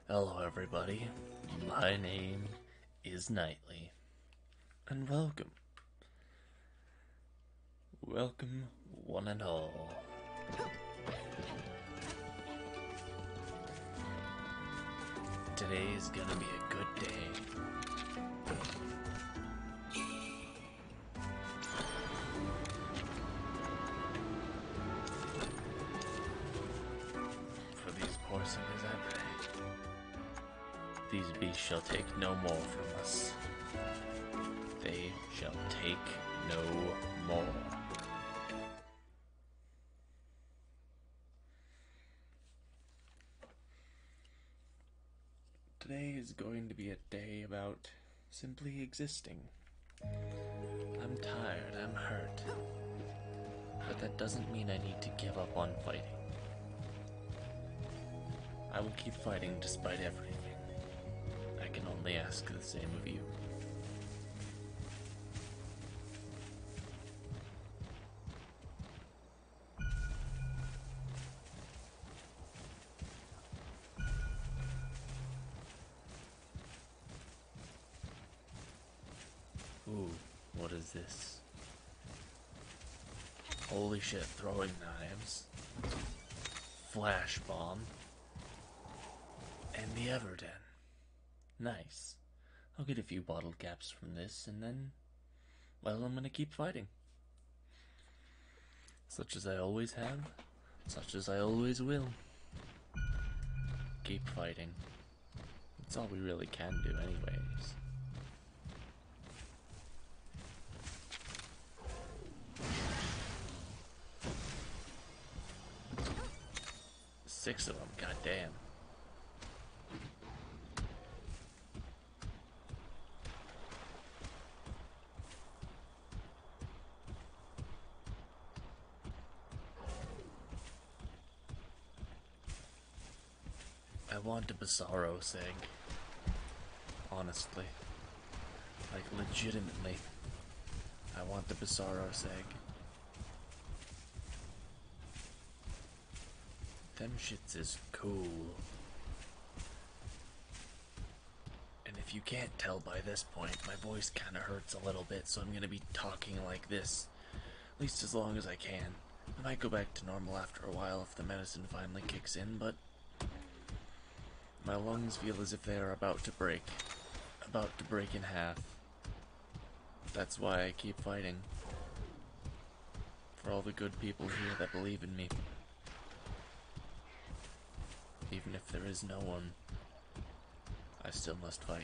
Hello, everybody. My name is Knightley, and welcome. Welcome, one and all. Today's gonna be a good day. For these poor sinners I pray. These beasts shall take no more from us. They shall take no more. Today is going to be a day about simply existing. I'm tired, I'm hurt. But that doesn't mean I need to give up on fighting. I will keep fighting despite everything. I can only ask the same of you. Ooh, what is this? Holy shit, throwing knives. Flash bomb. And the Everden. Nice. I'll get a few bottle caps from this, and then, well, I'm gonna keep fighting. Such as I always have, such as I always will. Keep fighting. That's all we really can do anyways. Six of them, goddamn. I want a Bizarro Seg. Honestly. Like, legitimately. I want the Bizarro Seg. Them shits is cool. And if you can't tell by this point, my voice kinda hurts a little bit, so I'm gonna be talking like this. At least as long as I can. I might go back to normal after a while if the medicine finally kicks in, but my lungs feel as if they are about to break. About to break in half. That's why I keep fighting. For all the good people here that believe in me. Even if there is no one, I still must fight.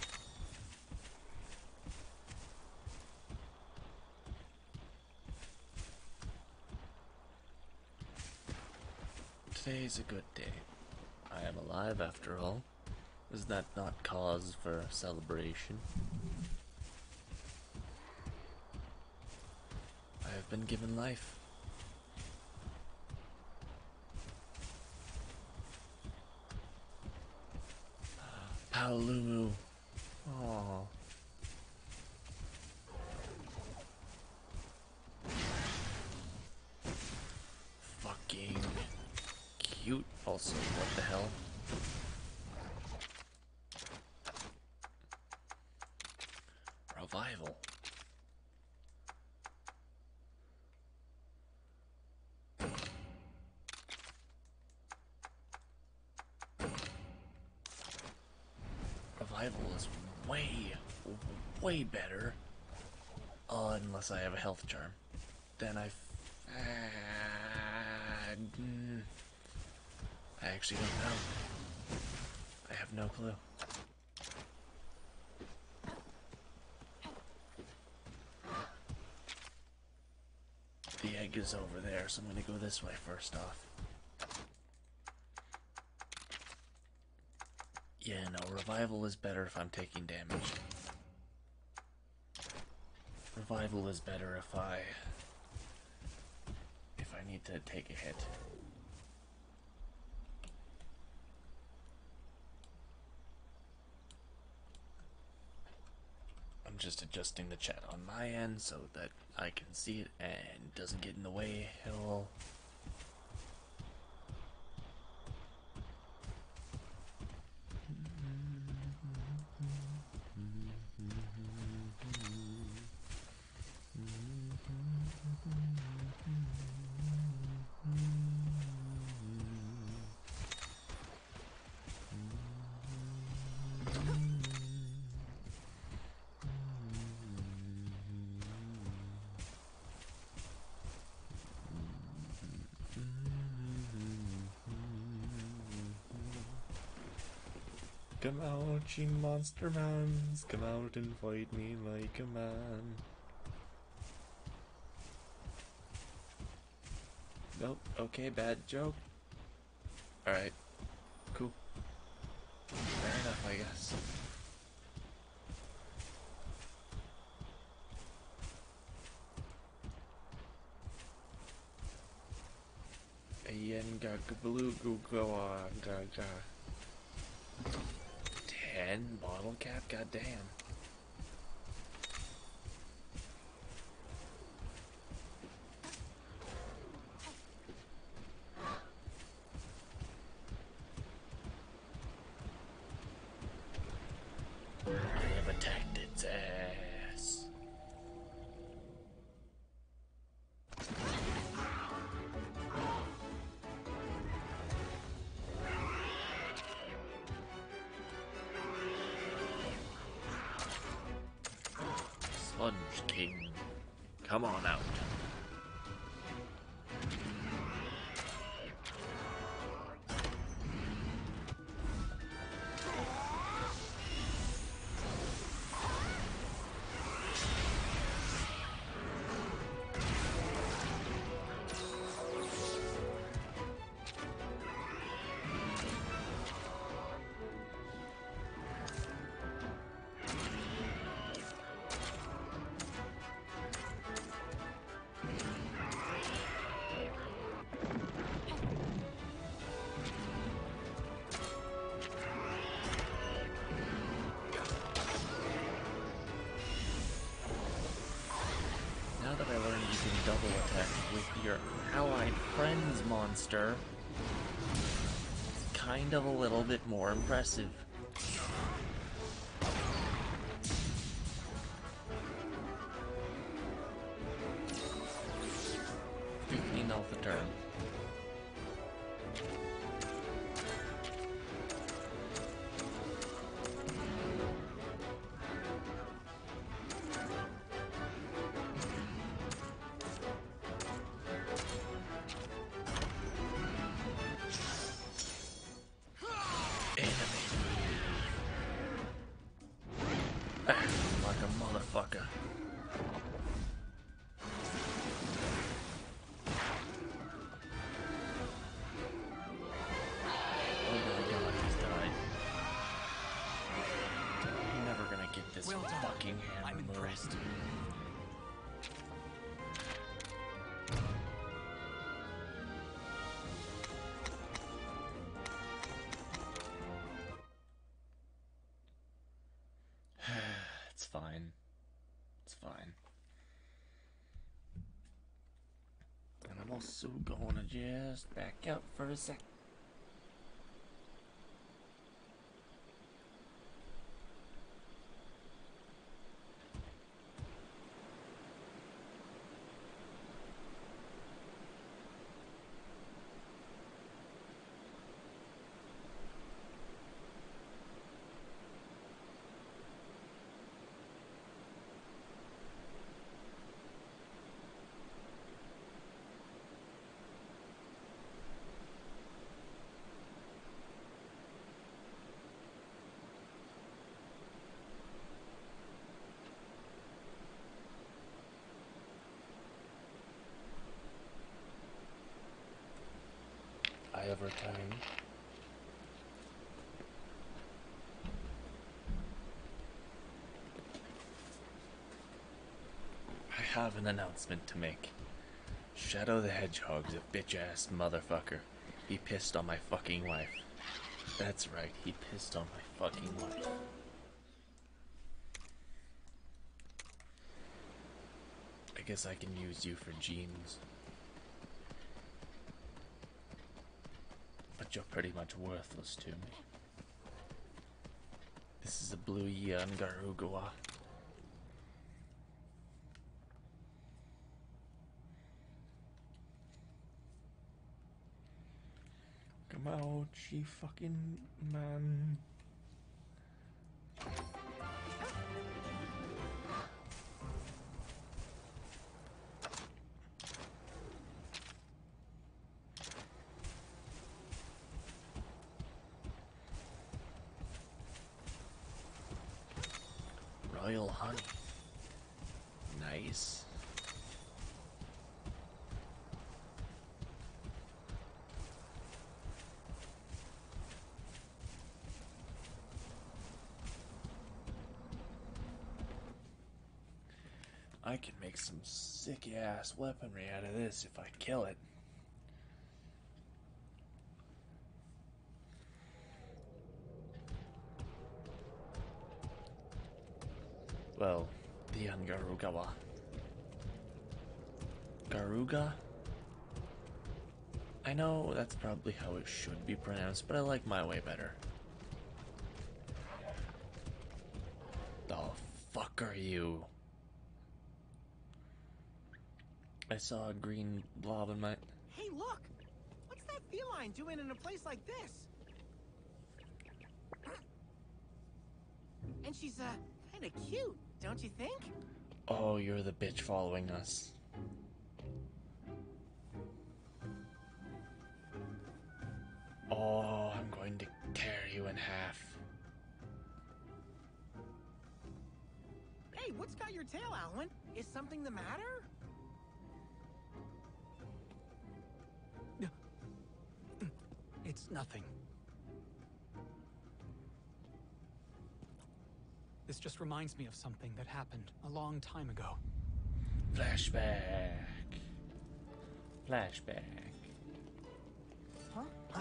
Today's a good day. I am alive after all. Is that not cause for celebration? I have been given life. Paolumu. Aww. Fucking cute. Also, what the hell? Revival. Revival is way better. Unless I have a health charm. Then I actually don't know. I have no clue. The egg is over there, so I'm gonna go this way first off. Yeah, no, revival is better if I'm taking damage. Revival is better if I need to take a hit. I'm just adjusting the chat on my end so that I can see it and doesn't get in the way at all. Come out, ye monster mans, come out and fight me like a man. Nope, okay, bad joke. Alright, cool. Fair enough, I guess. Ayen gagabloo goo gaga. 10 bottle cap, goddamn. I have attacked its ass. Sludge King, come on out. Now that I learned you can double attack with your allied friends monster, it's kind of a little bit more impressive. 15 health a turn. Like a motherfucker. Oh my god, he's died. I'm never gonna get this fucking hammer. I'm impressed. It's fine. It's fine. And I'm also gonna just back out for a sec. I have returned. I have an announcement to make. Shadow the Hedgehog's a bitch-ass motherfucker. He pissed on my fucking wife. That's right, he pissed on my fucking wife. I guess I can use you for gems. But you're pretty much worthless to me. This is a blue Yan Garugua. Come out, she fucking man. royal honey. Nice. I can make some sick ass weaponry out of this if I kill it. Well, the Garugawa. Garuga? I know that's probably how it should be pronounced, but I like my way better. The fuck are you? I saw a green blob in my... Hey, look! What's that feline doing in a place like this? And she's, kinda cute, don't you think? Oh, you're the bitch following us. Oh, I'm going to tear you in half. Hey, what's got your tail, Alan? Is something the matter? It's nothing. This just reminds me of something that happened a long time ago. Flashback. Flashback. Huh?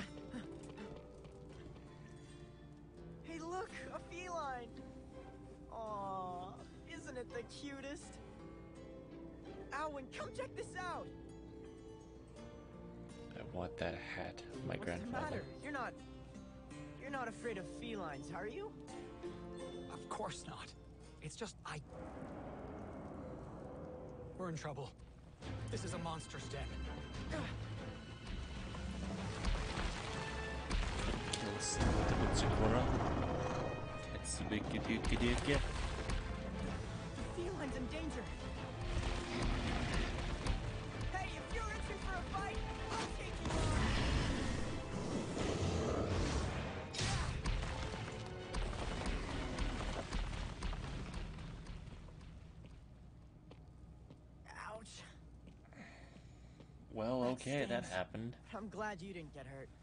Hey, look! A feline! Aww, isn't it the cutest? Alwyn, come check this out! I want that hat of my What's grandfather. the matter? You're not afraid of felines, are you? Of course not. It's just we're in trouble. This is a monster's den. Kill Sakura. Tetsubiki. The feline's in danger. Hey, if you're itching for a fight, I'll take you on. Ouch. Well, That okay, that stings. happened. I'm glad you didn't get hurt.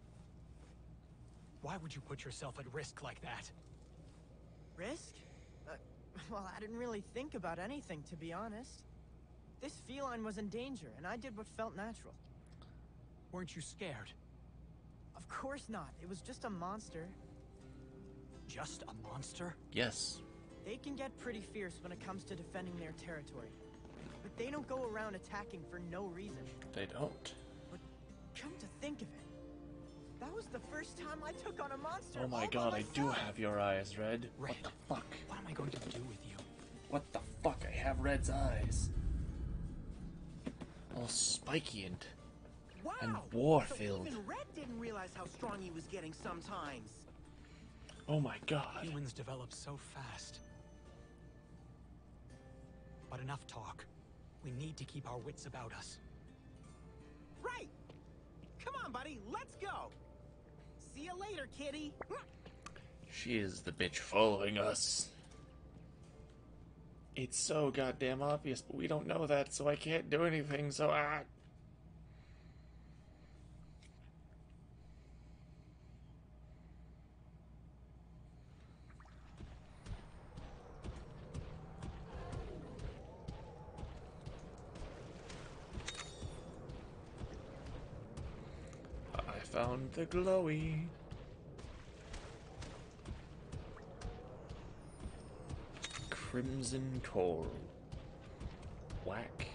Why would you put yourself at risk like that? Risk? Well, I didn't really think about anything, to be honest. This feline was in danger, and I did what felt natural. Weren't you scared? Of course not. It was just a monster. Just a monster? Yes. They can get pretty fierce when it comes to defending their territory. But they don't go around attacking for no reason. They don't. But come to think of it, that was the first time I took on a monster. Oh my all by god, I do myself. have your eyes, Red. Red. What the fuck? What am I going to do with you? What the fuck? I have Red's eyes. All spiky and Wow! war-filled. So even Red didn't realize how strong he was getting sometimes. Oh my god. Humans develop so fast. But enough talk. We need to keep our wits about us. Right! Come on, buddy, let's go! See you later, kitty! She is the bitch following us. It's so goddamn obvious, but we don't know that, so I can't do anything, so I found the glowy. Crimson coral. Whack.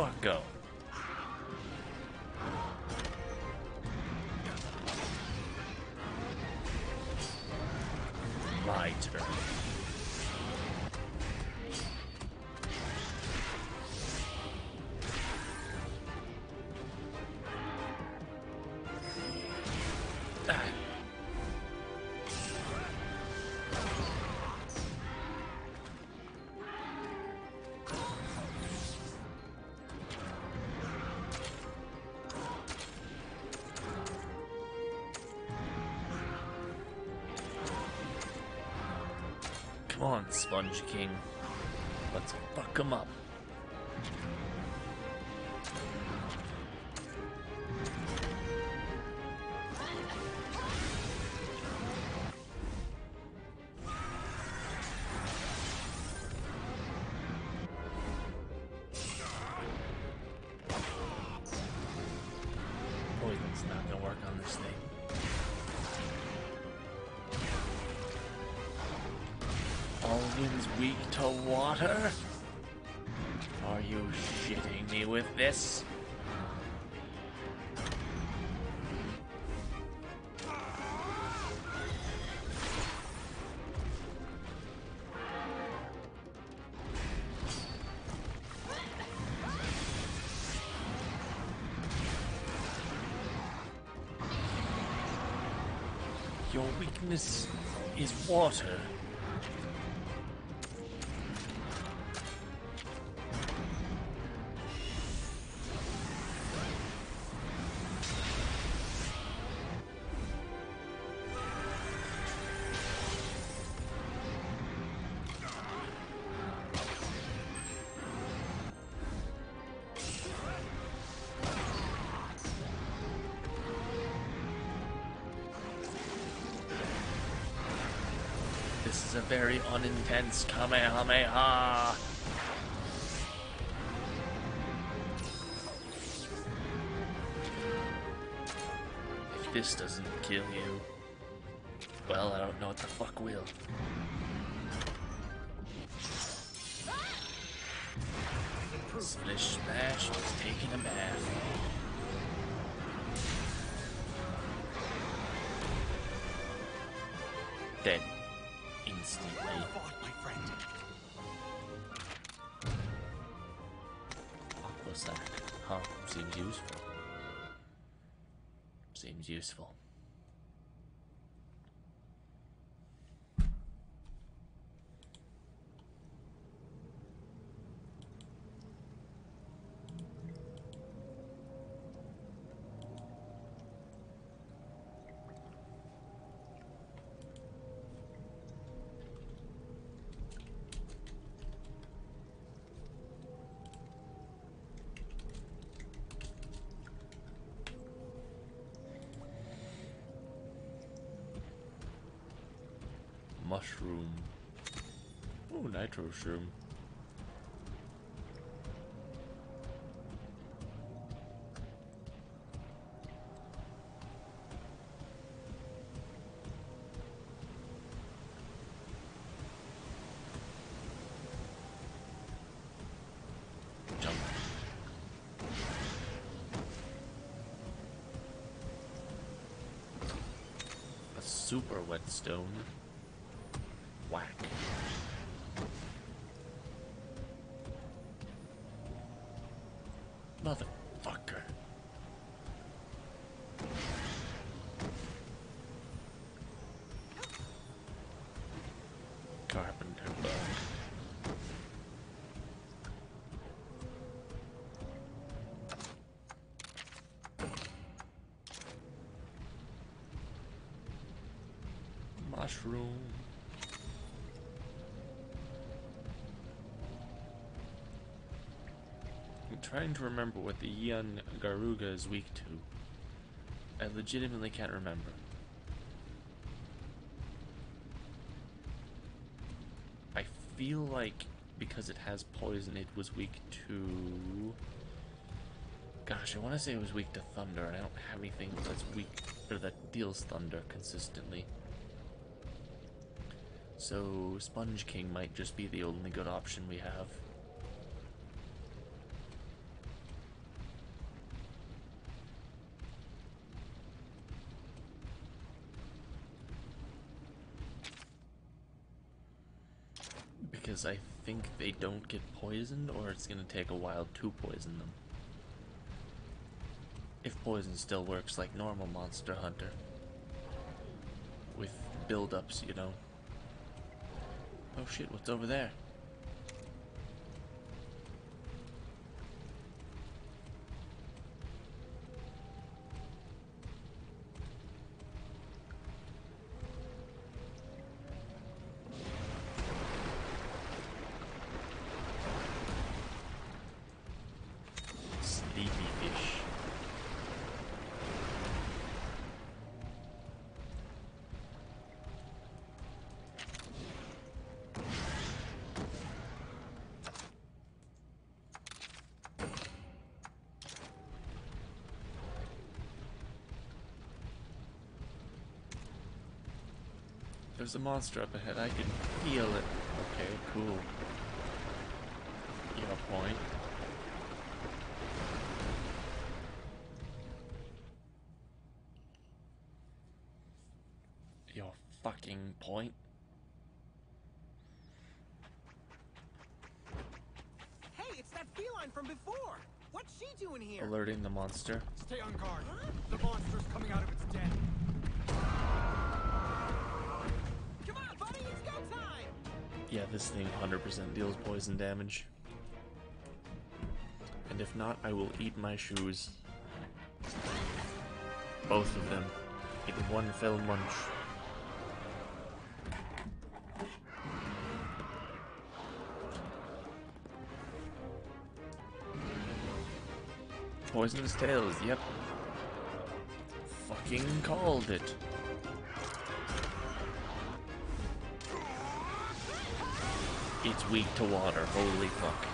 fuck go. My turn. Ah. Come on, Sponge King. Let's fuck him up. Poison's not gonna work on this thing. Alden's weak to water? Are you shitting me with this? Your weakness is water. This is a very unintense Kamehameha. If this doesn't kill you, well, I don't know what the fuck will. Splish Splash was taking a bath. Dead. Instantly. Well fought, my friend. Aqua sac. Huh, seems useful. Seems useful. Mushroom. Ooh, nitro shroom. Jump. A super whetstone. Whack. Motherfucker. Carpenter bug. Mushroom. I'm trying to remember what the Yian Garuga is weak to. I legitimately can't remember. I feel like because it has poison, it was weak to... Gosh, I want to say it was weak to thunder, and I don't have anything that's weak or that deals thunder consistently. So Sponge King might just be the only good option we have. because I think they don't get poisoned, or it's gonna take a while to poison them. If poison still works like normal Monster Hunter. With build-ups, you know. Oh shit, what's over there? Sleepy fish. There's a monster up ahead. I can feel it. Okay, cool. Your point. Your fucking point. Hey, it's that feline from before! What's she doing here? Alerting the monster. Stay on guard. The monster's coming out of its den. Come on, buddy, it's go time! Yeah, this thing 100% deals poison damage. And if not, I will eat my shoes. Both of them. In one fell munch. Poisonous tails, yep. Fucking called it. It's weak to water, holy fuck.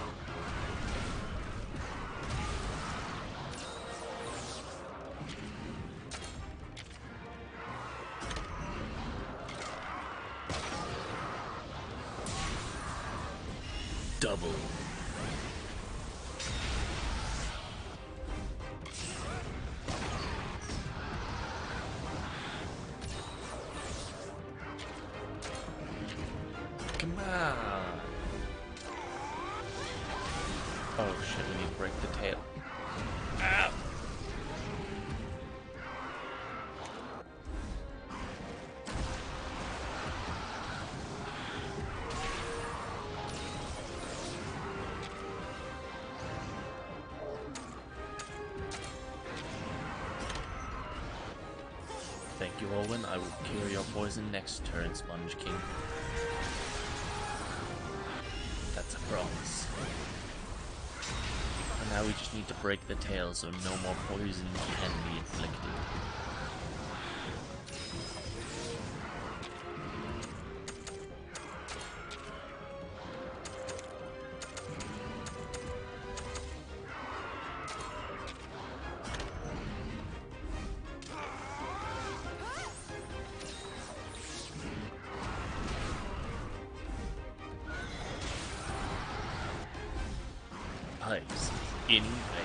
Double. Come on. Oh shit, we need to break the tail. Ow! Thank you, Owen. I will cure your poison next turn, Sponge King. That's a promise. And now we just need to break the tail so no more poison can be inflicted. Pipes in vain.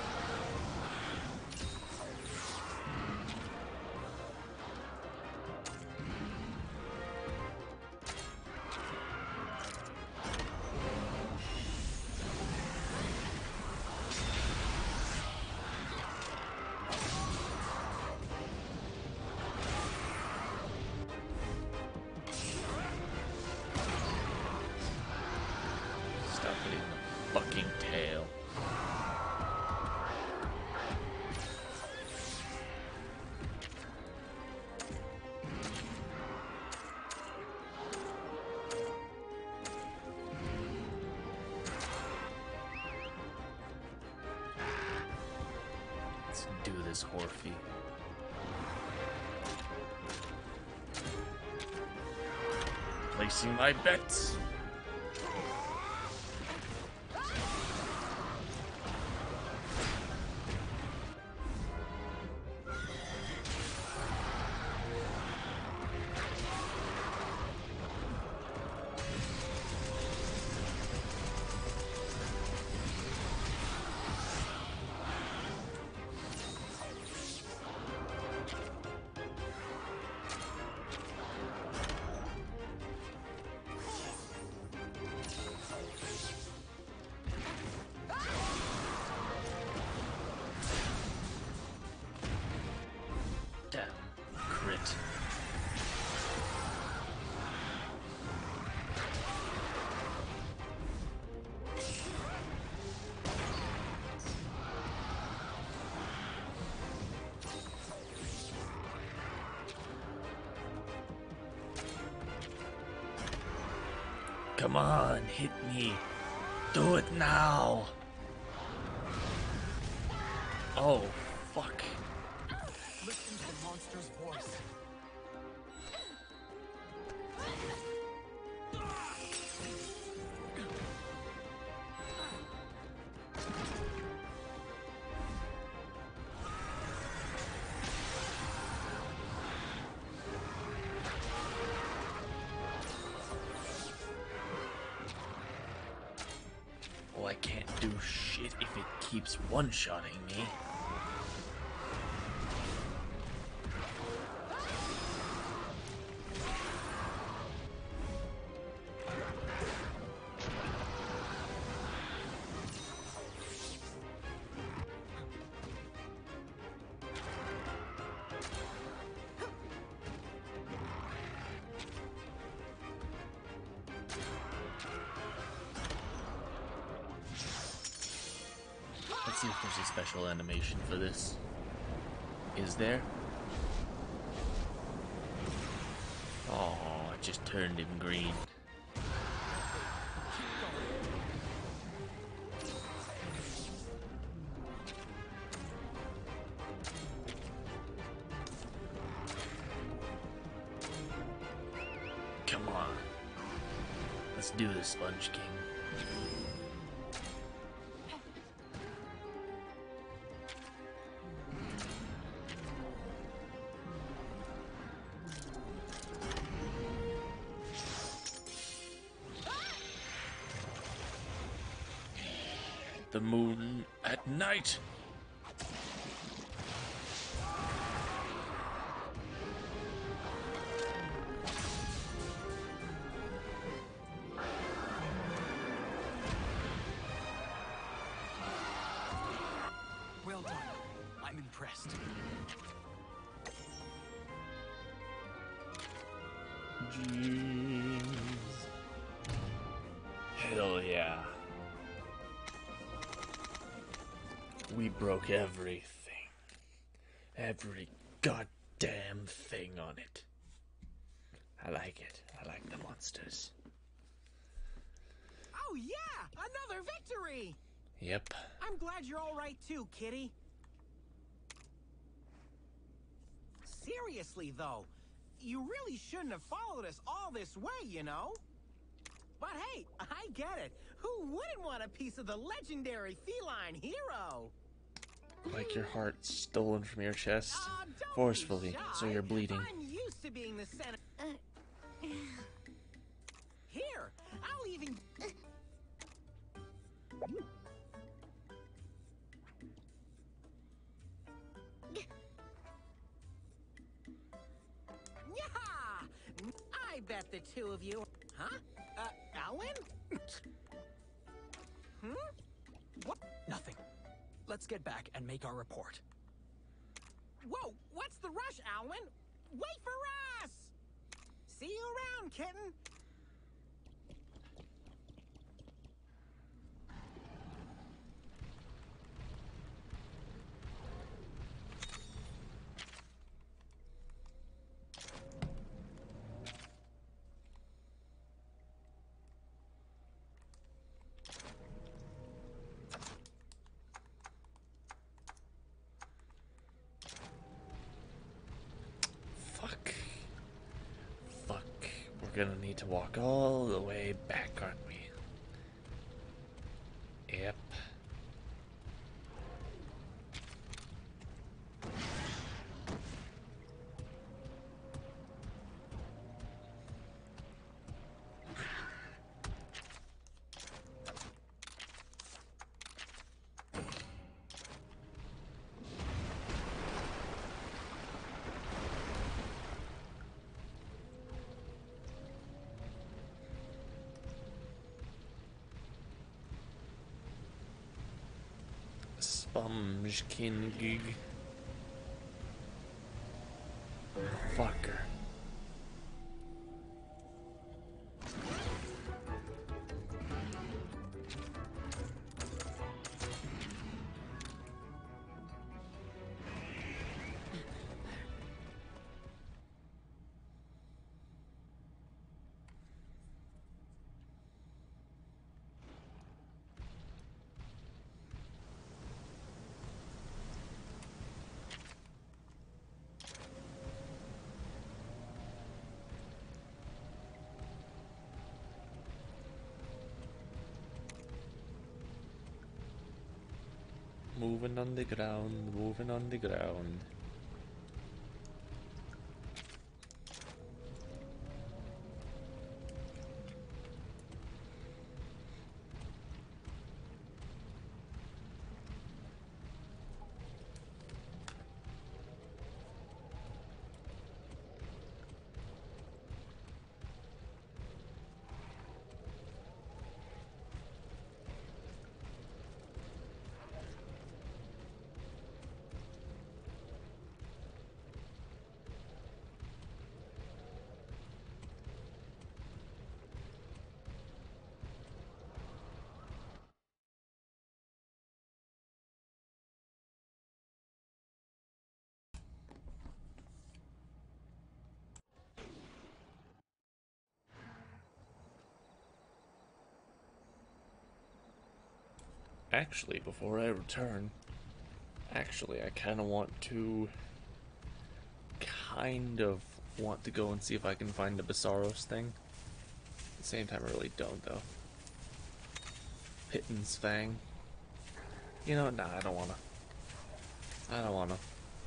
Stop hitting the fucking tail. Let's do this, Horfy. Placing my bets. secret. Come on, hit me. Do it now. Oh, fuck. Listen to the monster's voice. Well, I can't do shit if it keeps one-shotting me. Let's see if there's a special animation for this. Is there? Oh, it just turned him green. Come on. Let's do this, Sponge King. The moon at night. Well done. I'm impressed. Jeez. Hell yeah. We broke everything. Every goddamn thing on it. I like it. I like the monsters. Oh yeah! Another victory! Yep. I'm glad you're all right too, Kitty. Seriously though, you really shouldn't have followed us all this way, you know? But hey, I get it. Who wouldn't want a piece of the legendary feline hero? Like your heart stolen from your chest Don't be forcefully, shy. so you're bleeding. I'm used to being the center. Here, I'll even. Yeah! I bet the two of you. Huh? Alan? What? Nothing. Let's get back and make our report. Whoa, what's the rush, Alwyn? Wait for us! See you around, kitten. Fuck. Fuck. We're gonna need to walk all the way back, aren't we? Yep. Sponge King gig. Fucker. Moving on the ground, moving on the ground. Actually, before I return, I kind of want to go and see if I can find the Bassaros thing. At the same time, I really don't, though. Pitten's Fang. You know, nah, I don't wanna. I don't wanna.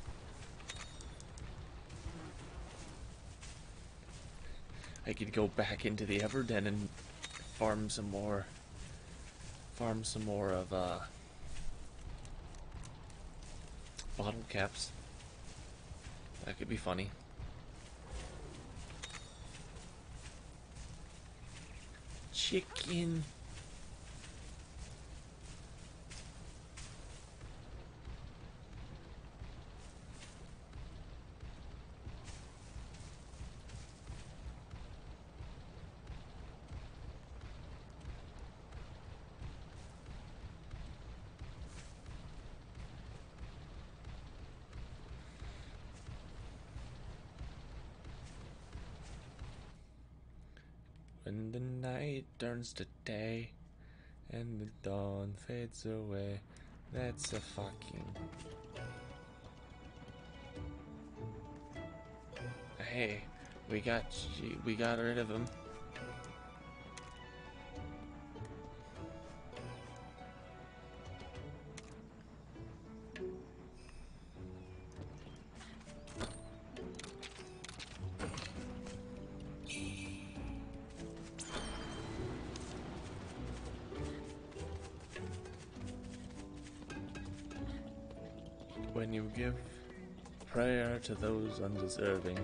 I could go back into the Everden and farm some more of, bottle caps. That could be funny. Chicken. When the night turns to day and the dawn fades away, that's a fucking... Hey, we got rid of him. When you give prayer to those undeserving,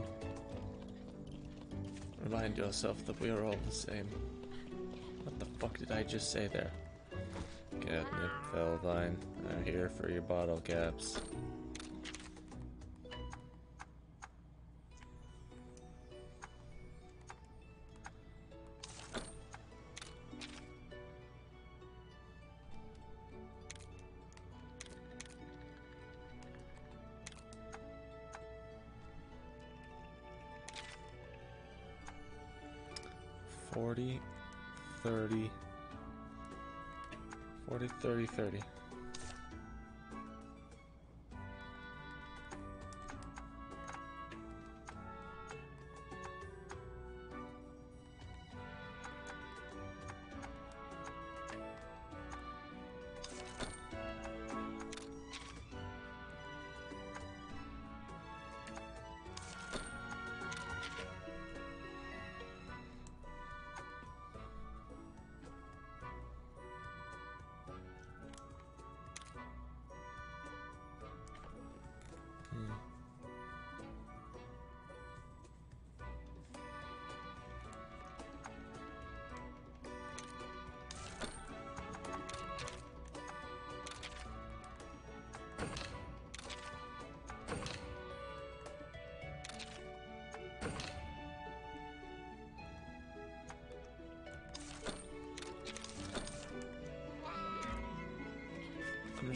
remind yourself that we are all the same. What the fuck did I just say there? Catnip, Felvine, I'm here for your bottle caps. Forty, 30, 40, 30, 30.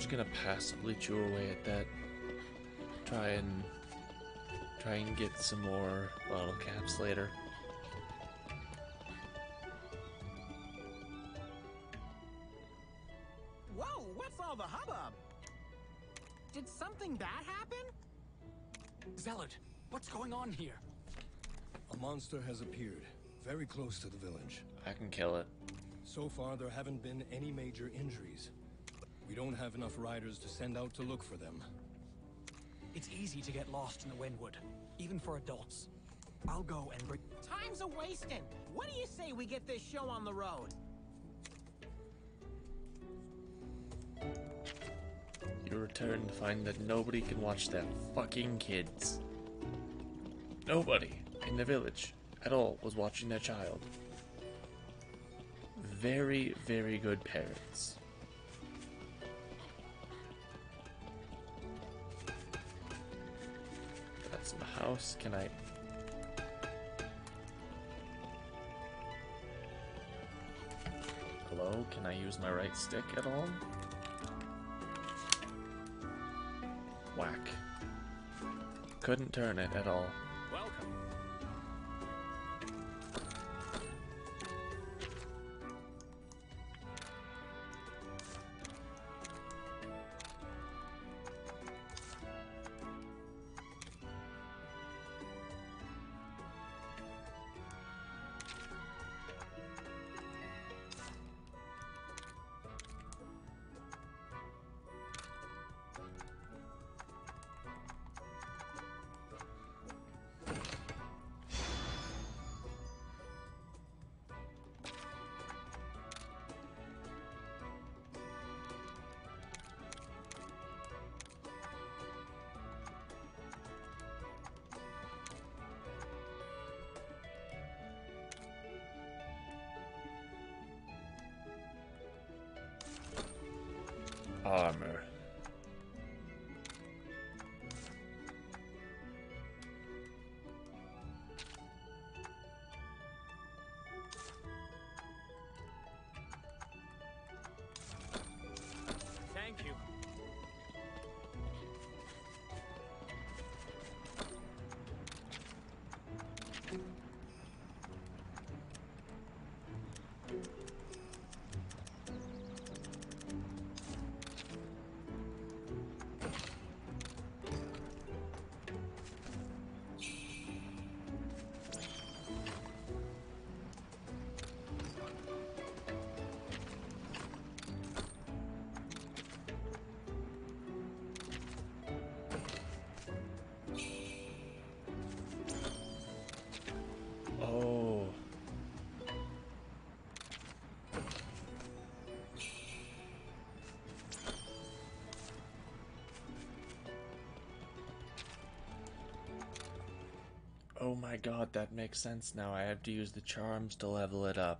just gonna passively chew away at that. Try and get some more bottle caps later. Whoa, what's all the hubbub? Did something bad happen? Zealot, what's going on here? A monster has appeared, very close to the village. I can kill it. So far, there haven't been any major injuries. We don't have enough riders to send out to look for them. It's easy to get lost in the Windwood, even for adults. I'll go and bring... Time's a wasting. What do you say we get this show on the road? You return to find that nobody can watch their fucking kids. Nobody in the village at all was watching their child. Very, very good parents. That's my house. Can I... Hello? Can I use my right stick at all? Whack. Couldn't turn it at all. Welcome. Armor. Thank you. Oh. Oh my god, that makes sense now. I have to use the charms to level it up.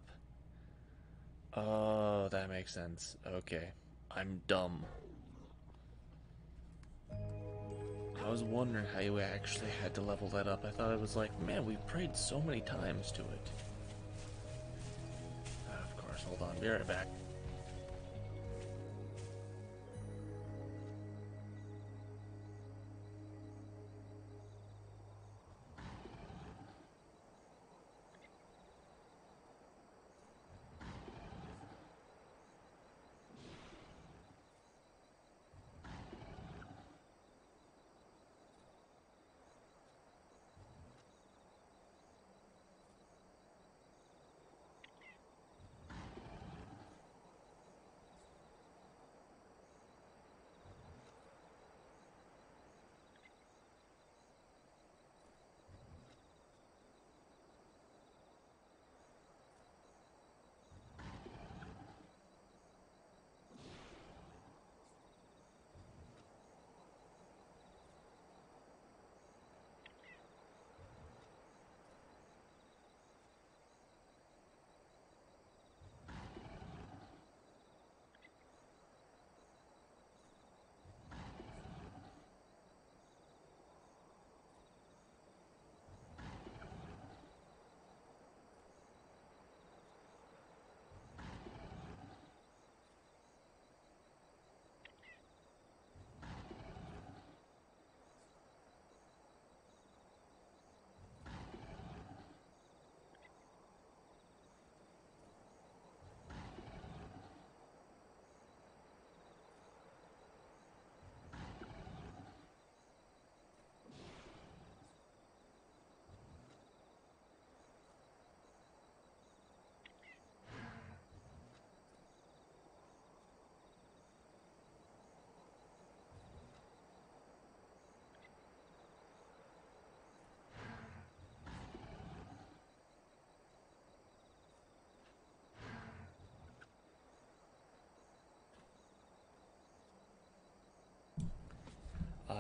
Oh, that makes sense. Okay. I'm dumb. I was wondering how you actually had to level that up. I thought it was like, man, we prayed so many times to it. Of course, hold on. Be right back.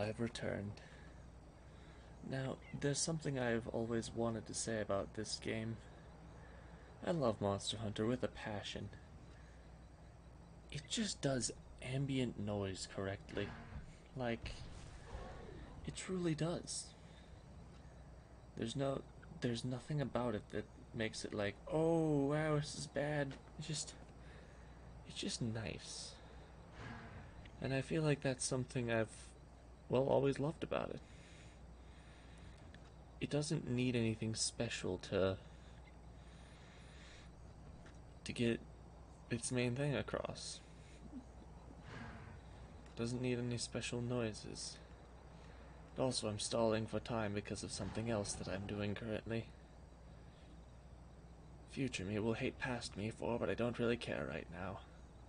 I've returned. Now, there's something I've always wanted to say about this game. I love Monster Hunter with a passion. It just does ambient noise correctly. Like, it truly does. There's nothing about it that makes it like, oh wow, this is bad. It's just nice. And I feel like that's something I've, well, always loved about it. It doesn't need anything special to get its main thing across. Doesn't need any special noises. Also, I'm stalling for time because of something else that I'm doing currently. Future me will hate past me for, but I don't really care right now.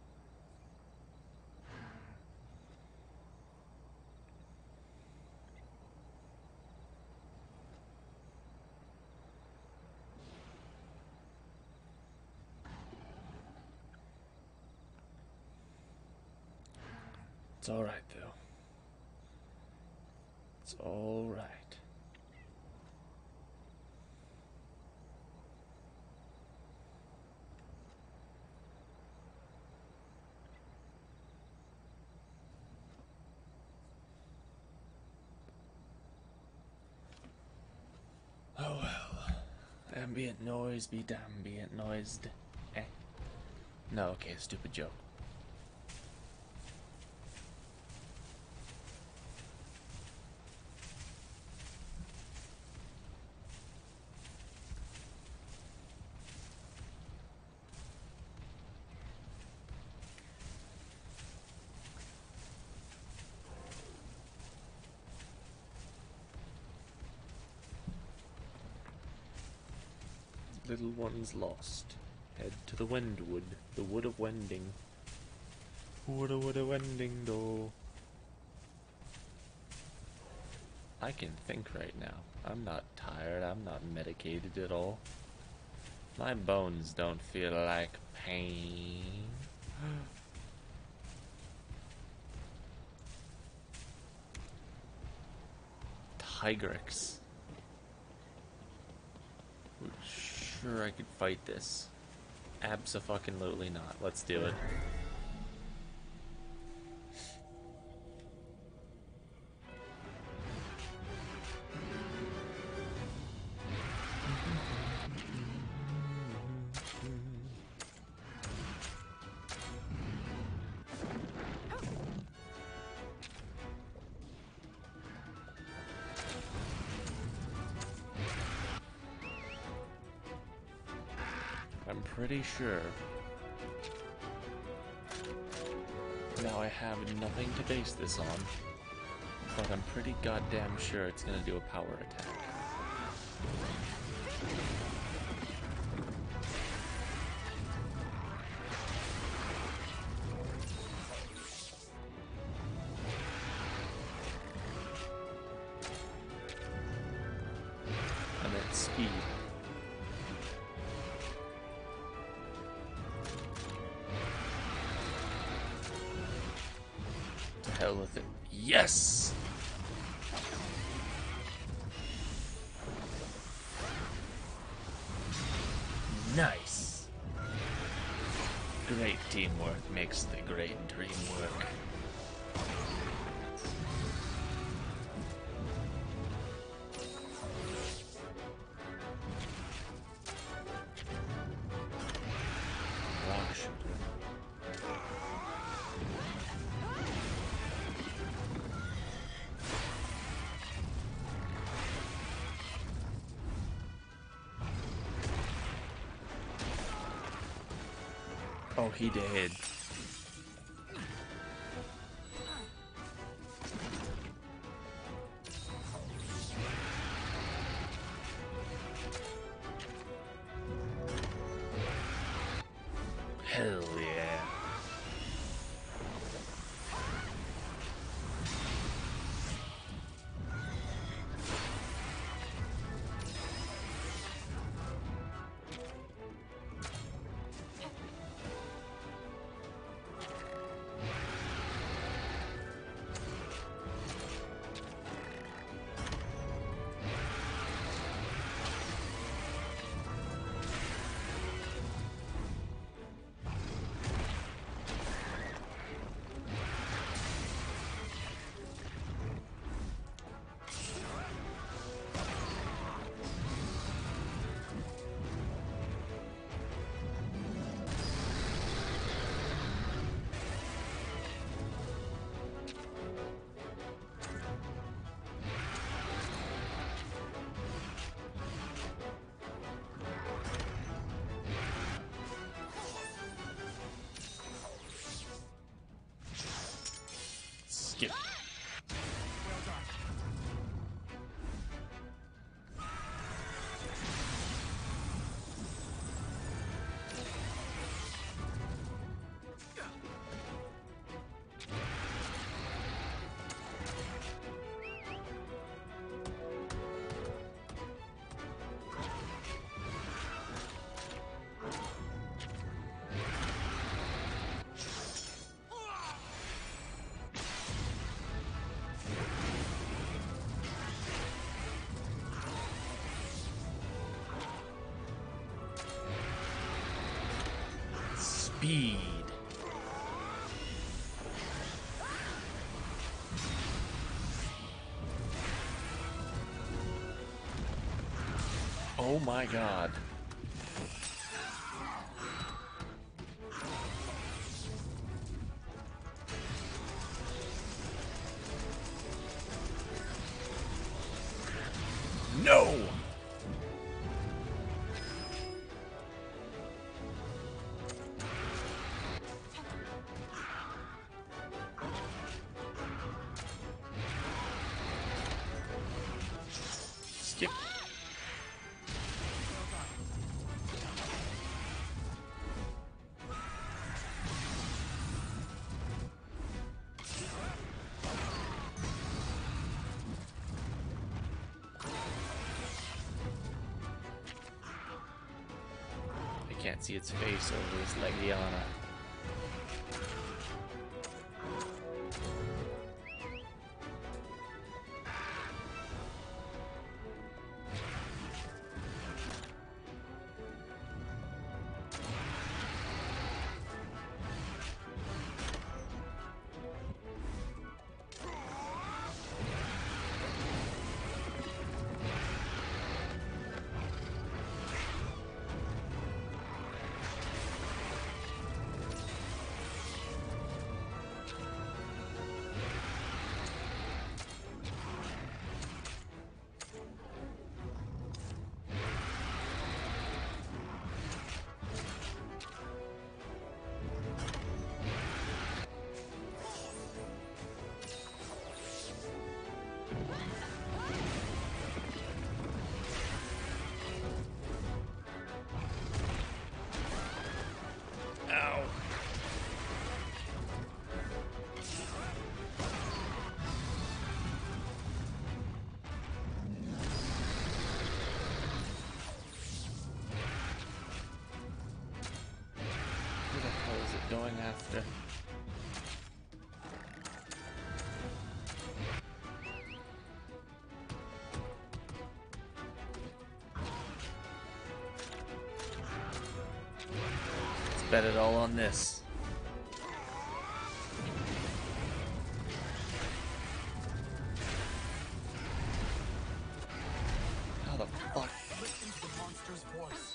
It's alright, though. It's alright. Oh well. Ambient noise be ambient noised. Eh. No, okay, stupid joke. Little ones lost. Head to the Wendwood, the Wood of Wending. Wood of Wending, though. I can think right now. I'm not tired, I'm not medicated at all. My bones don't feel like pain. Tigrex. Sure, I could fight this. Abso-fucking-lutely not. Let's do it. I'm pretty sure. Now I have nothing to base this on, but I'm pretty goddamn sure it's gonna do a power attack. And then speed. Hell with it. Yes! Nice! Great teamwork makes the great dream work. Rock shooter. Oh, he did. Hell yeah. speed. Oh my god. No! Skip. I can't see its face over this Legiana. Ow. Who the hell is it going after? Let's bet it all on this. How the fuck? Listen to the monster's voice.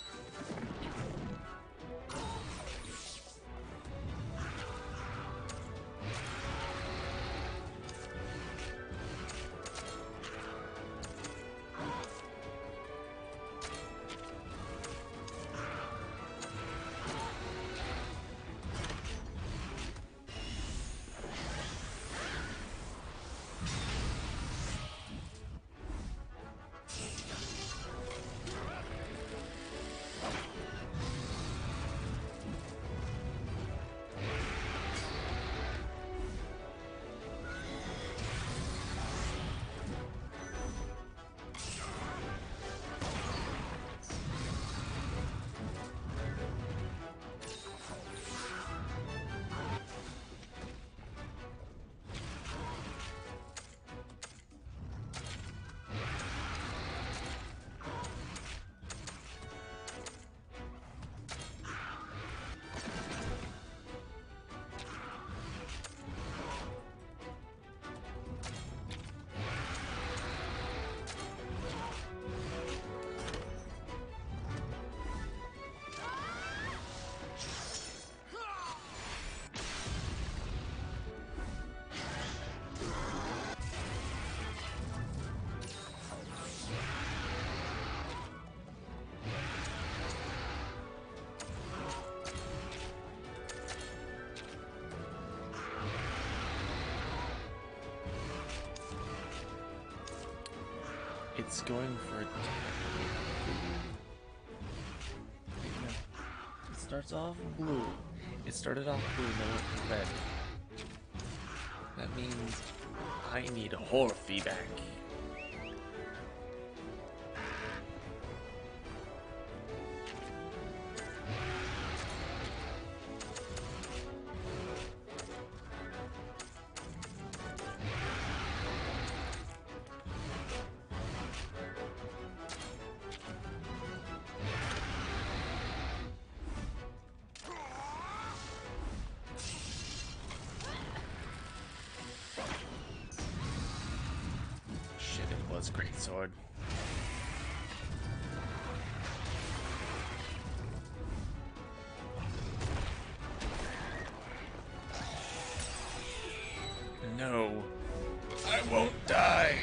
It's going for a... It starts off blue. It started off blue, now it's red. That means I need a horror feedback. great sword. No, I won't die.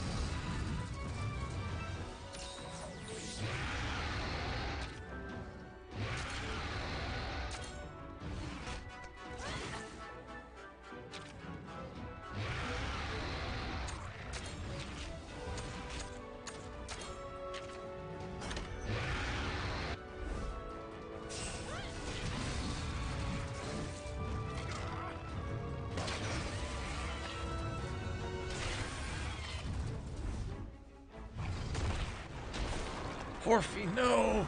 Orphe, no!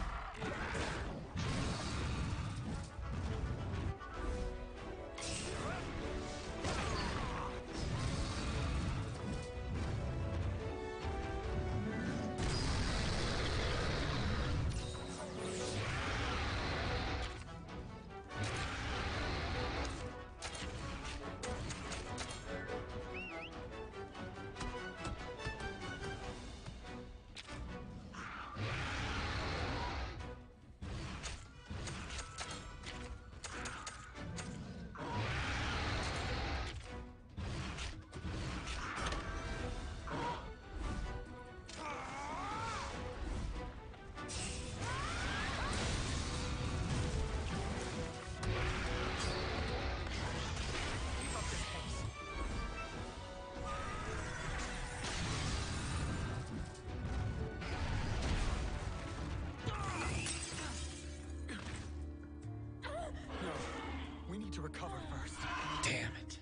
We need to recover first. Damn it.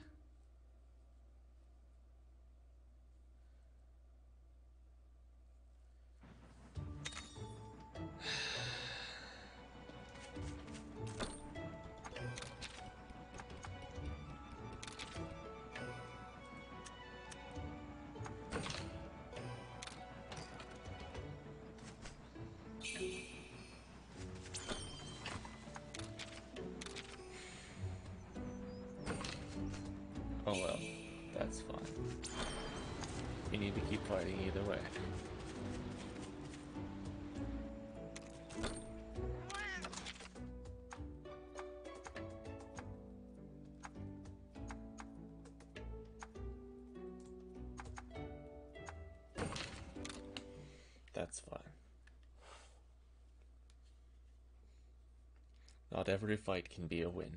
Oh well, that's fine. You need to keep fighting either way. That's fine. Not every fight can be a win.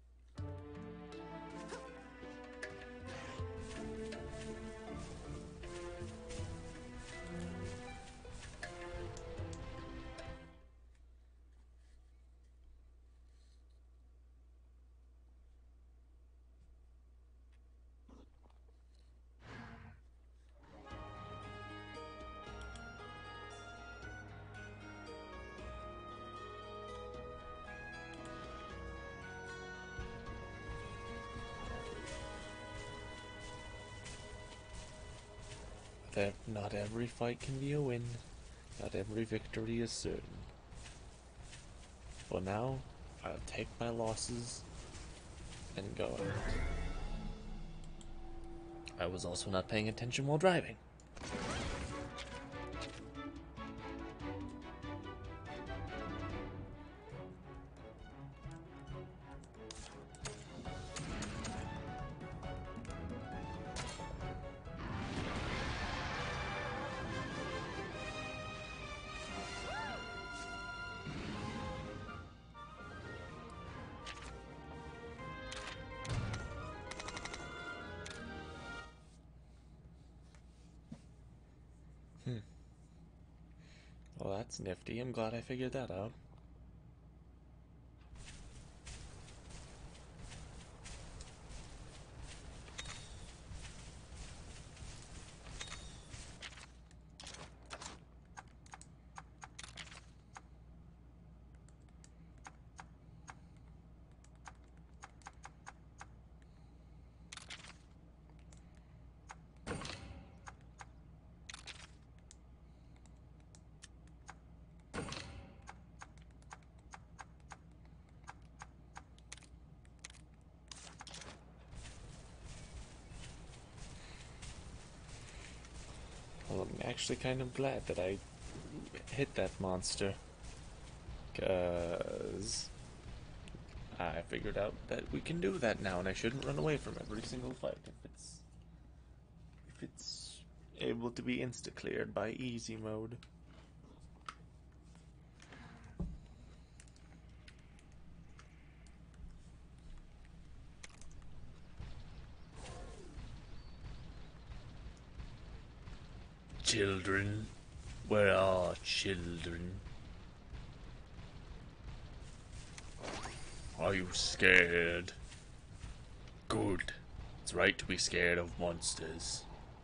That not every fight can be a win. Not every victory is certain. For now, I'll take my losses and go out. I was also not paying attention while driving. Well, that's nifty. I'm glad I figured that out. actually kind of glad that I hit that monster. 'Cause I figured out that we can do that now, and I shouldn't run away from every single fight if it's able to be insta-cleared by easy mode. Children, where are children? Are you scared? Good. It's right to be scared of monsters.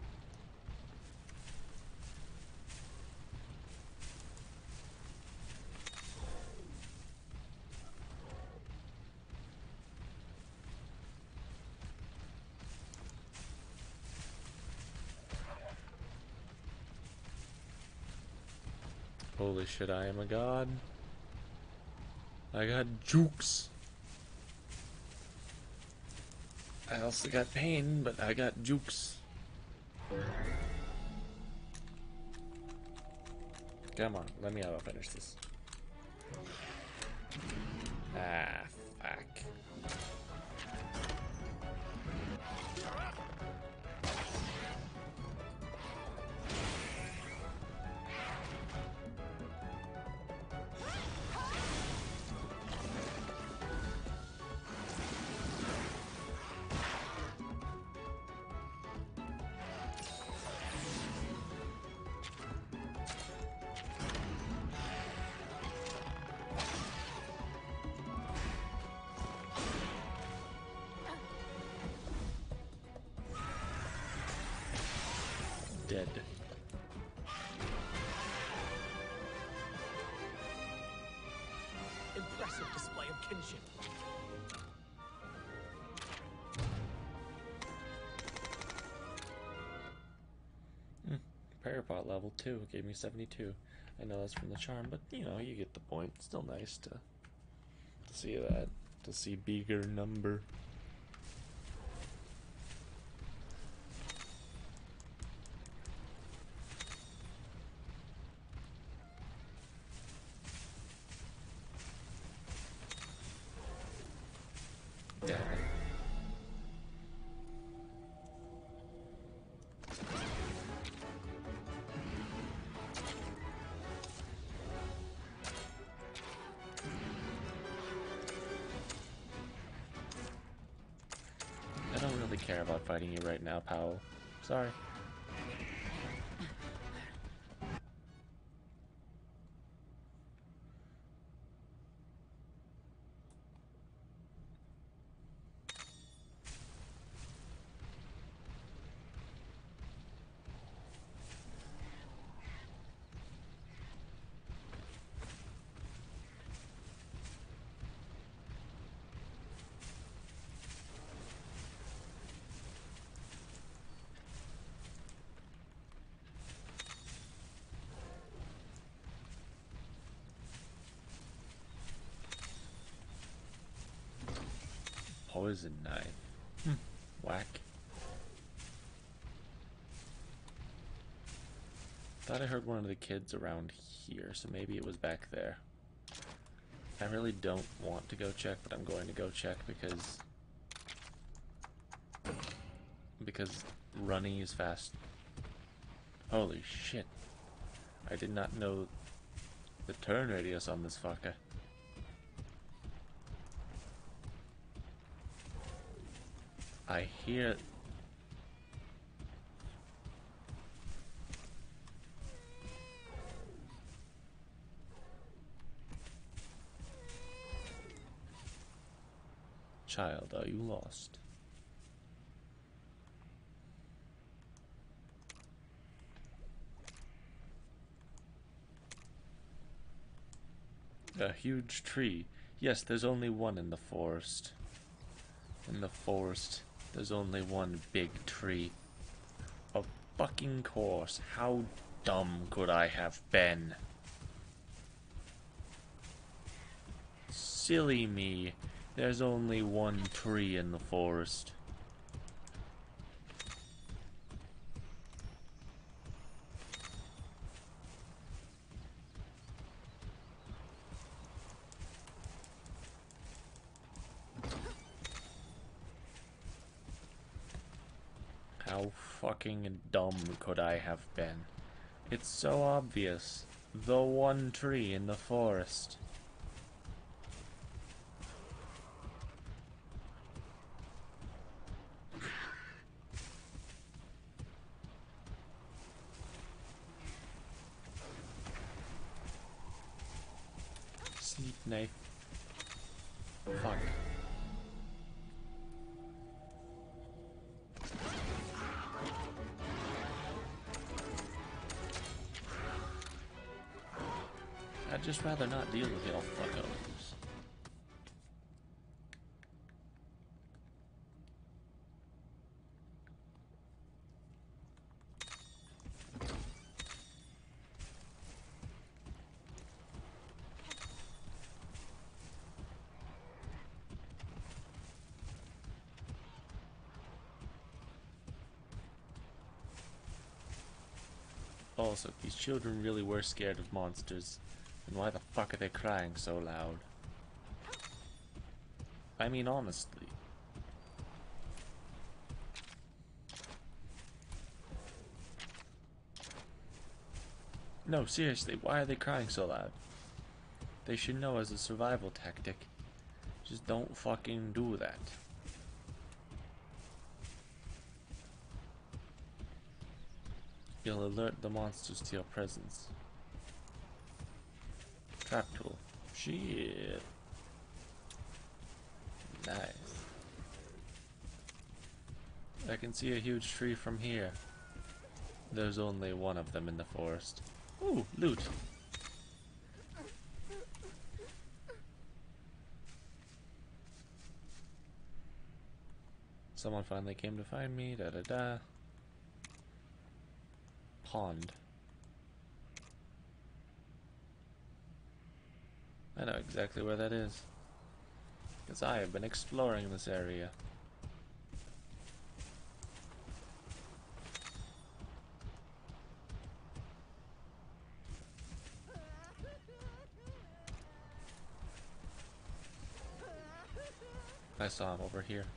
Holy shit, I am a god. I got jukes. I also got pain, but I got jukes. Come on, let me out. I'll finish this. Ah, fuck. Dead. Impressive display of kinship. Prayer pot level 2 gave me 72. I know that's from the charm, but you know, you get the point. Still nice to see that. To see bigger number. Damn it. I don't really care about fighting you right now, Powell. Sorry. Poison knife. Whack. Thought I heard one of the kids around here, so maybe it was back there. I really don't want to go check, but I'm going to go check because running is fast. Holy shit. I did not know the turn radius on this fucker. I hear... Child, are you lost? A huge tree. Yes, there's only one in the forest. In the forest, there's only one big tree. Of fucking course. How dumb could I have been? Silly me. There's only one tree in the forest. fucking dumb could I have been? It's so obvious. The one tree in the forest. Sleep knife. Fuck. I'd just rather not deal with y'all fuckos. Also, if these children really were scared of monsters, then why the fuck are they crying so loud? I mean, honestly. No, seriously, why are they crying so loud? They should know as a survival tactic. Just don't fucking do that. You'll alert the monsters to your presence. Trap tool. Shit. Nice. I can see a huge tree from here. There's only one of them in the forest. Ooh, loot. Someone finally came to find me. Da da da. Pond. I know exactly where that is, because I have been exploring this area. I saw him over here.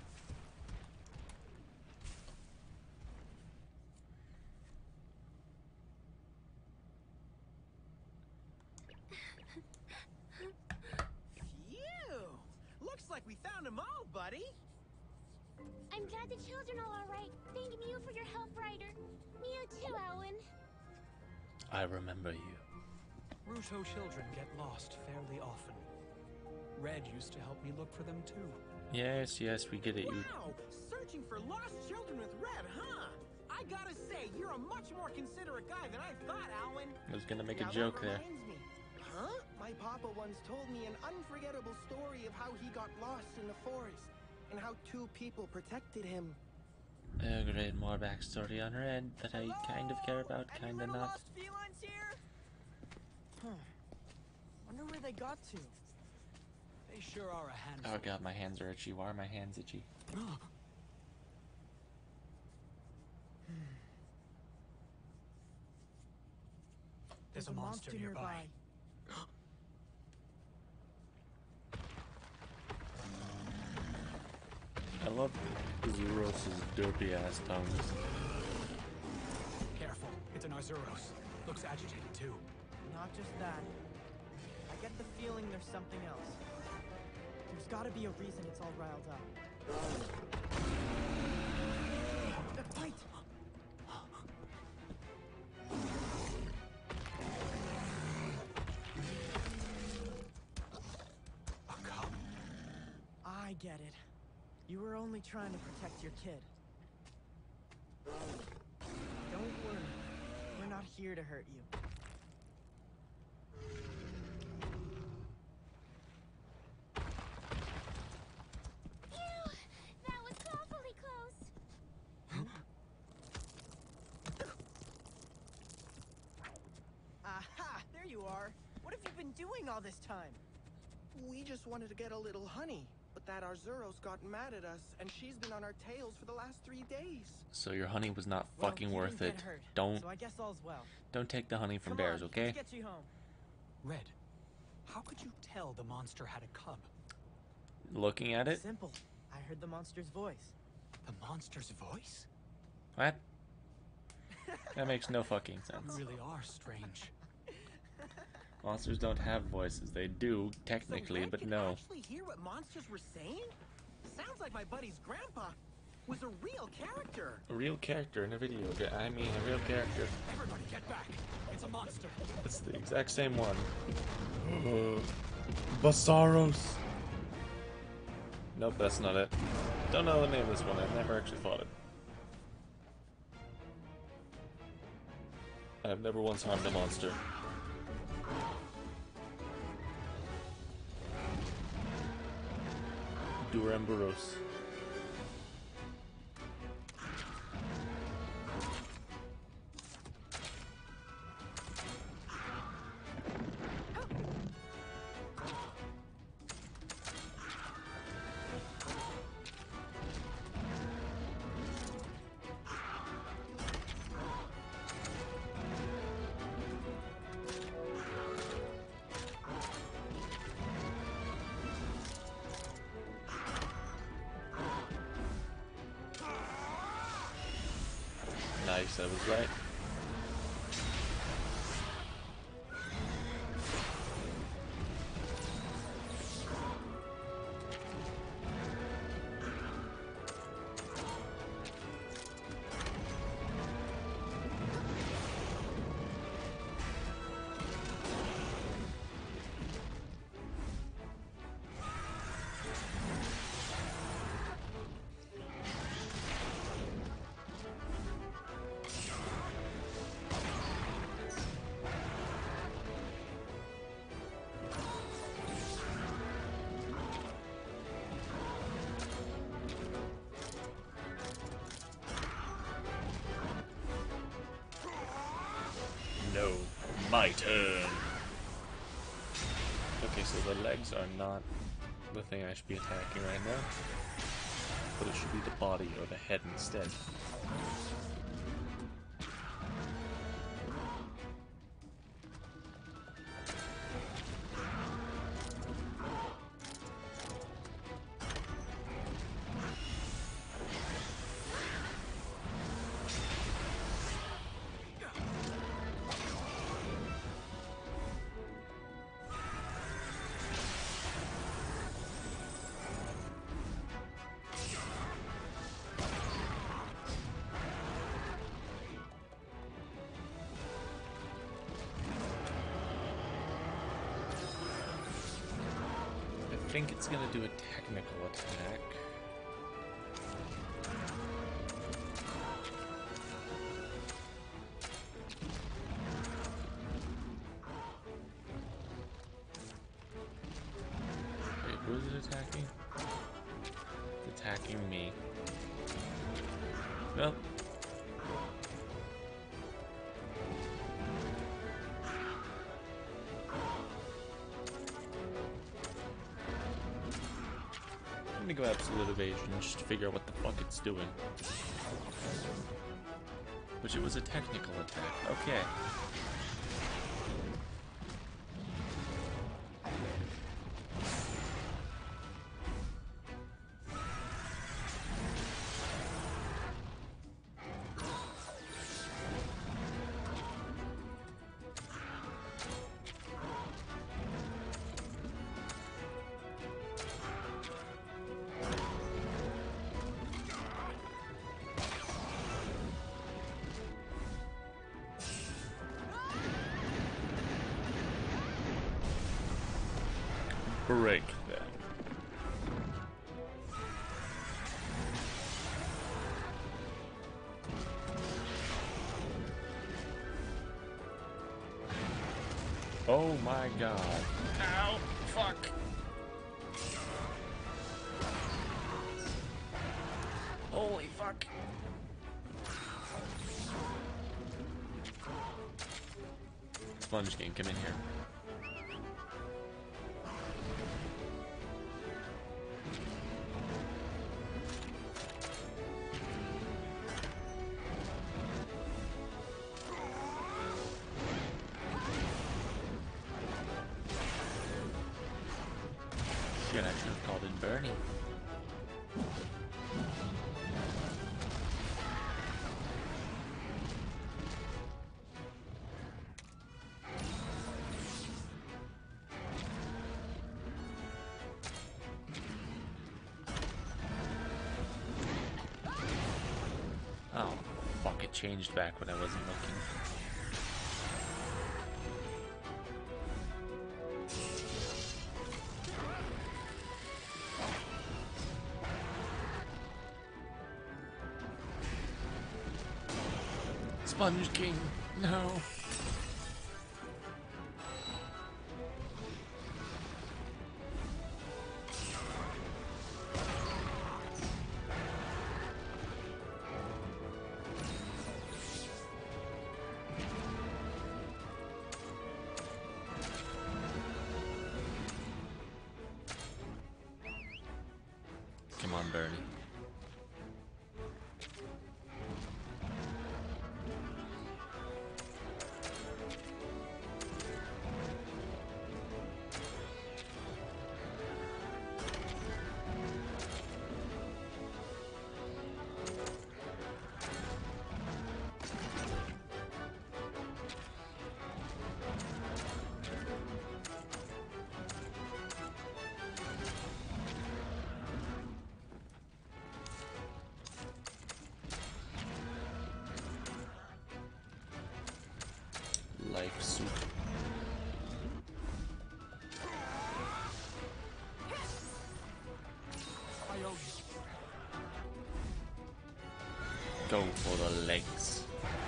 We found them all, buddy. I'm glad the children are all right. Thank Mew for your help, Ryder. Mew too, Alwyn. I remember you. Ruto children get lost fairly often. Red used to help me look for them too. Yes, yes, we get it. You. Wow, searching for lost children with Red, huh? I gotta say, you're a much more considerate guy than I thought, Alwyn. I was gonna make Now a joke that there. reminds me. Huh? My papa once told me an unforgettable story of how he got lost in the forest and how two people protected him. Oh, great, more backstory on Red that I kind of care about, Any kind of little not. lost felines here? Huh. Wonder where they got to. They sure are a handful. Oh god, my hands are itchy. Why are my hands itchy? There's a monster nearby. I love Zeros's derpy ass tongues. Careful, it's an Arzuros. Looks agitated too. Not just that. I get the feeling there's something else. There's gotta be a reason it's all riled up. Fight! A cub. I get it. You were only trying to protect your kid. Don't worry. We're not here to hurt you. Phew! That was awfully close. Aha! There you are. What have you been doing all this time? We just wanted to get a little honey, but that Arzuros got mad at us, and she's been on our tails for the last 3 days. So your honey was not Well, fucking you worth didn't it. get hurt, Don't So I guess all's well. take the honey from Come bears, on, okay? Let's get you home. Red, how could you tell the monster had a cub? Looking at it. Simple. I heard the monster's voice. The monster's voice? What? That makes no fucking You sense. really are strange. Monsters don't have voices. They do, technically, so Red but could no. actually hear what monsters were saying? Sounds like my buddy's grandpa was a real character. A real character in a video game. I mean, a real character. Everybody get back! It's a monster! It's the exact same one. Basaros. Nope, that's not it. Don't know the name of this one. I've never actually fought it. I've never once harmed a monster. Duramburos. Nice, I was right. No, my turn. Okay, so the legs are not the thing I should be attacking right now, but it should be the body or the head instead. I think it's gonna do a technical attack. Wait, who is it attacking? It's attacking me. Well. I'm gonna go absolute evasion just to figure out what the fuck it's doing. Which it was a technical attack. Okay. Break that. Oh my god. Ow! Fuck! Holy fuck! Sponge King, come in here. Shit, I should have called in Bernie. it changed back when I wasn't looking. Sponge King, no. Come on, Bernie. Life soup. Go for the legs.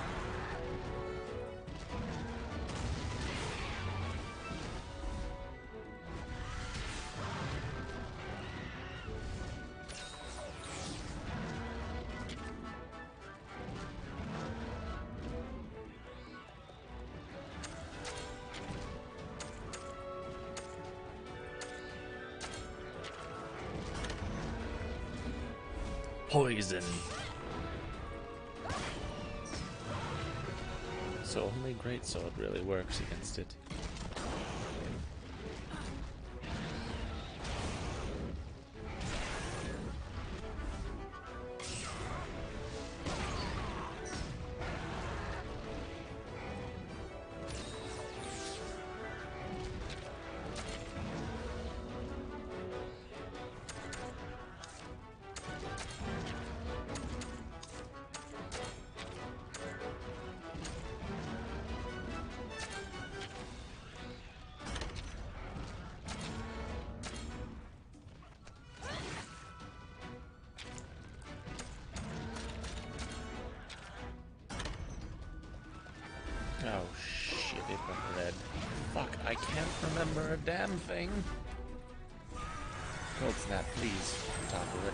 Poison. So only Greatsword really works against it. Oh shit, it went red. Fuck, I can't remember a damn thing. Cold Snap, please. On top of it.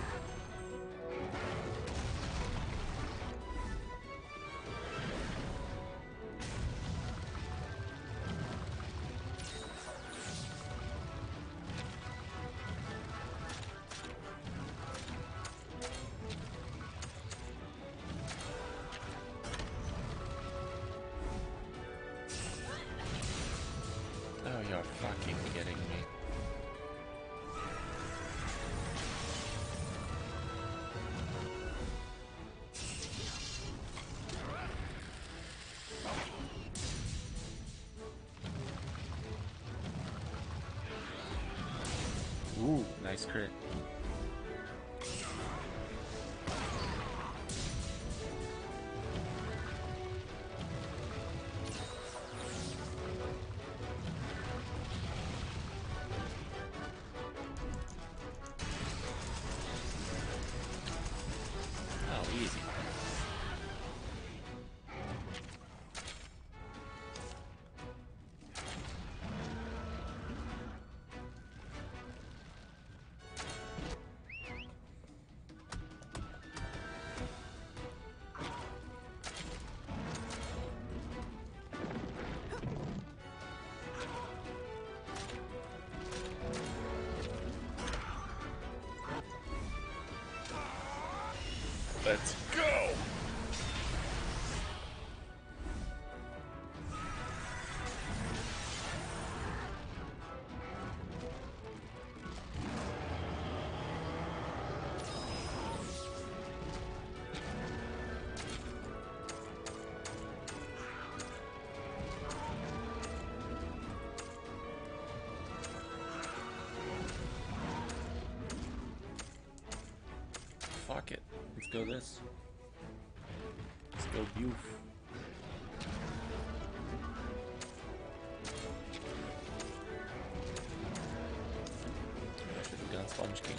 Oh, you're fucking kidding me. Ooh, nice crit. Oh, easy. Let's go! Fuck it. Let's go this. Let's go Buf. I should have gone Sponge King.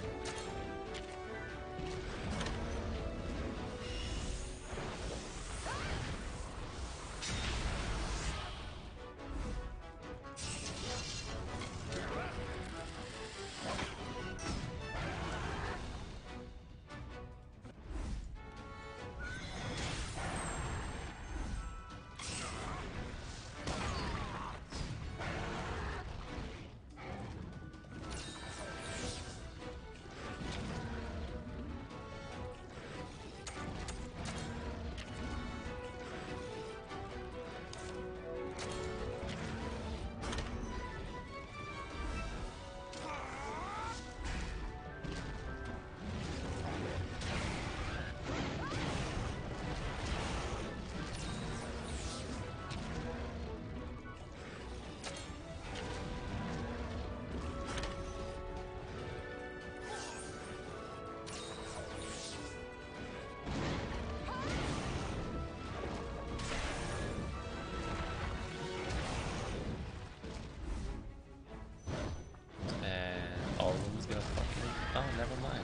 Oh, never mind.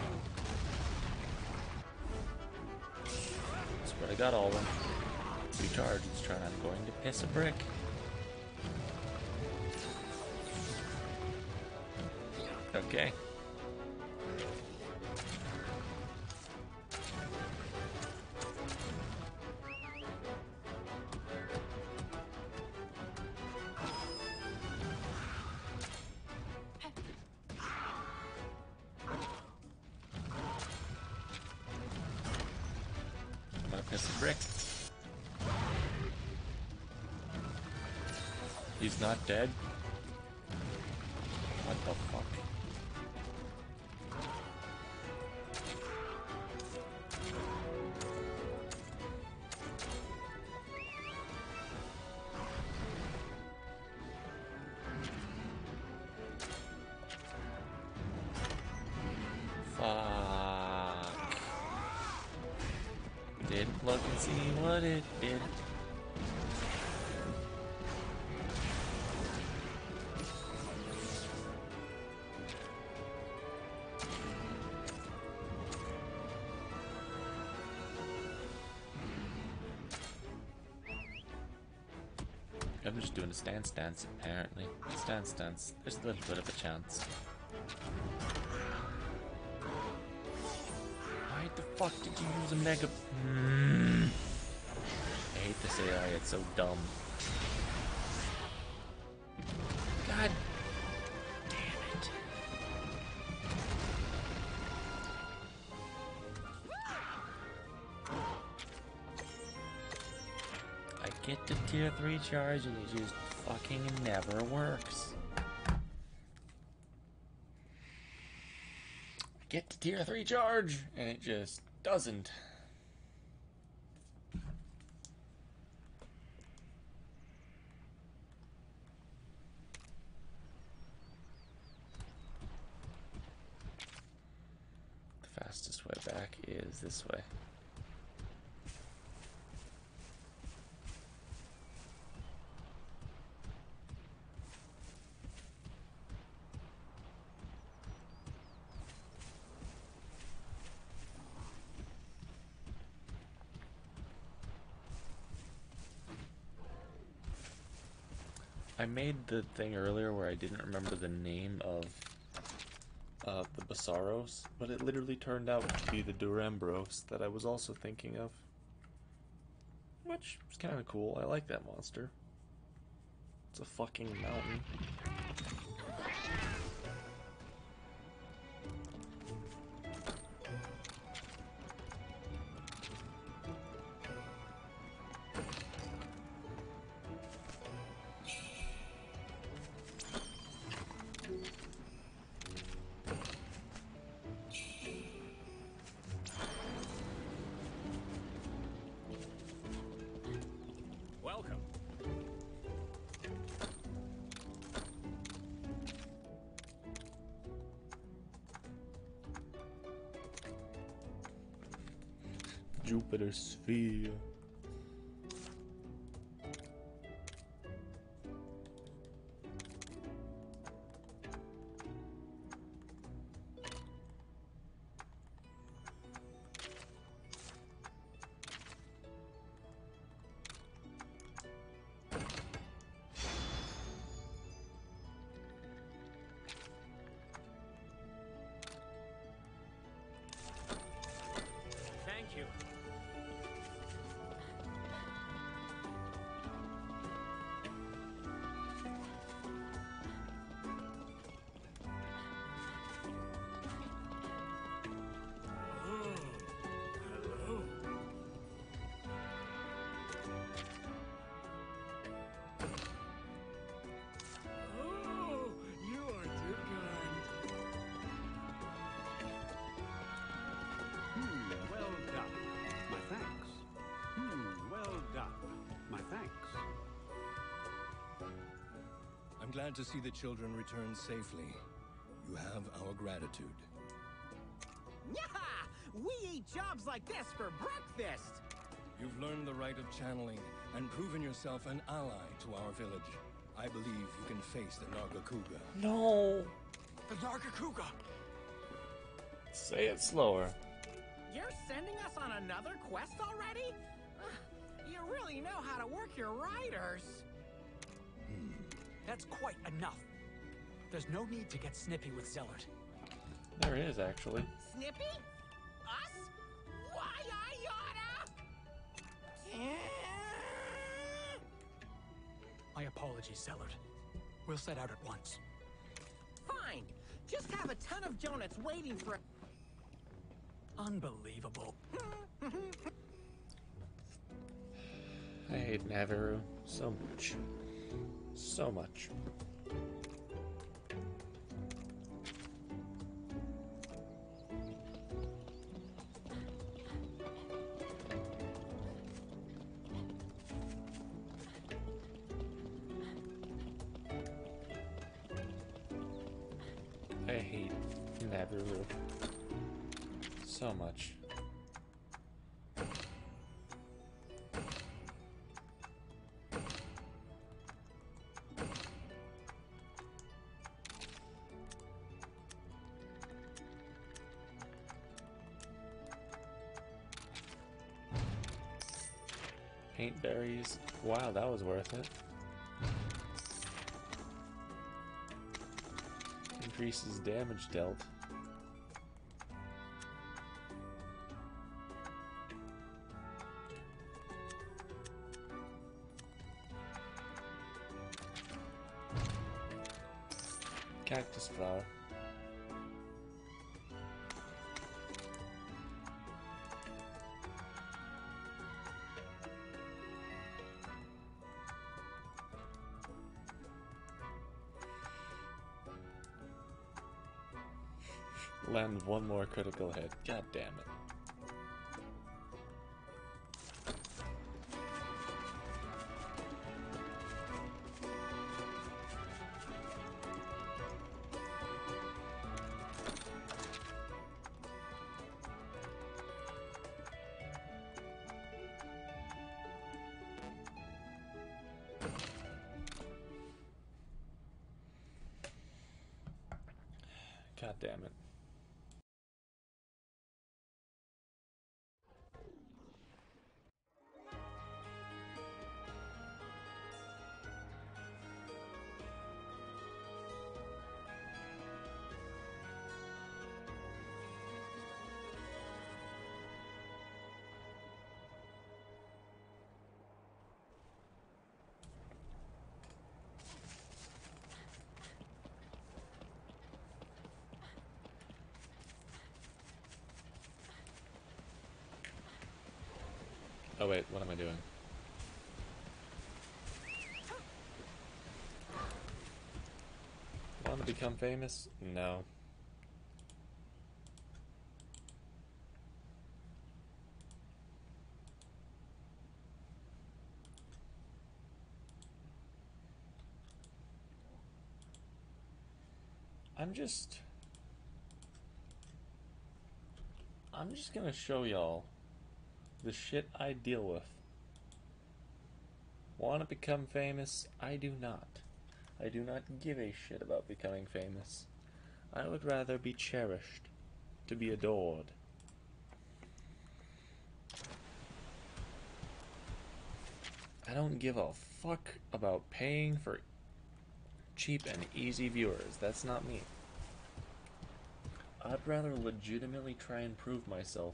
Swear to God, Alwyn. Recharge, it's trying. I'm going to piss a brick. Okay. I'm gonna piss a brick. He's not dead? What the fuck? Fuck. Didn't look and see what it did. I'm just doing a stance dance, apparently. Stance dance. There's a little bit of a chance. Why the fuck did you use a mega... I hate this AI, it's so dumb. God damn it. I get the tier 3 charge and it just fucking never works. I get the tier 3 charge and it just doesn't. The fastest way back is this way. I made the thing earlier where I didn't remember the name of the Basaros, but it literally turned out to be the Durambros that I was also thinking of. Which is kind of cool. I like that monster. It's a fucking mountain. Welcome. Jupiter Sphere. glad to see the children return safely. You have our gratitude. Yaha! We eat jobs like this for breakfast! You've learned the rite of channeling and proven yourself an ally to our village. I believe you can face the Nargacuga. No! The Nargacuga! Say it slower. You're sending us on another quest already? You really know how to work your riders. That's quite enough. There's no need to get snippy with Zellert. There is, actually. Snippy? Us? Why, I oughta... My apologies, Zellert. We'll set out at once. Fine. Just have a ton of donuts waiting for... Unbelievable. I hate Naviru so much. So much. I hate Naviru so much. Paint berries. Wow, that was worth it. Increases damage dealt. Cactus flower. Land one more critical hit. God damn it. God damn it. Oh wait, what am I doing? Want to become famous? No. I'm just gonna show y'all the shit I deal with. Want to become famous? I do not. I do not give a shit about becoming famous. I would rather be cherished, to be adored. I don't give a fuck about paying for cheap and easy viewers. That's not me. I'd rather legitimately try and prove myself.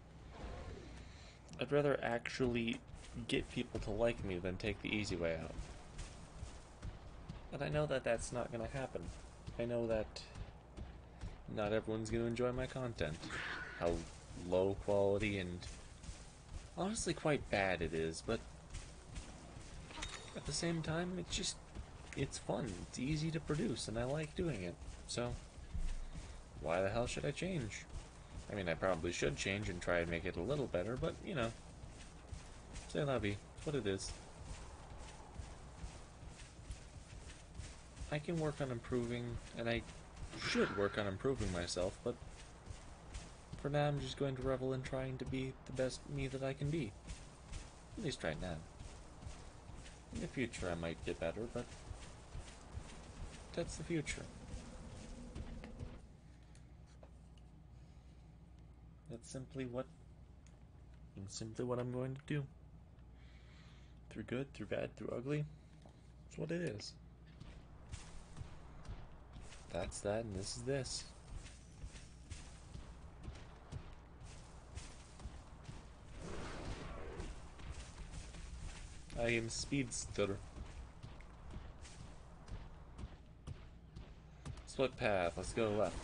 I'd rather actually get people to like me than take the easy way out. But I know that that's not going to happen. I know that not everyone's going to enjoy my content. How low quality and honestly quite bad it is, but at the same time, it's fun. It's easy to produce, and I like doing it. So, why the hell should I change? I mean, I probably should change and try and make it a little better, but, you know. C'est la vie. It's what it is. I can work on improving, and I should work on improving myself, but for now I'm just going to revel in trying to be the best me that I can be. At least right now. In the future I might get better, but that's the future. That's simply what I'm going to do. Through good, through bad, through ugly. It's what it is. That's that, and this is this. I am speedster. Split path, let's go left.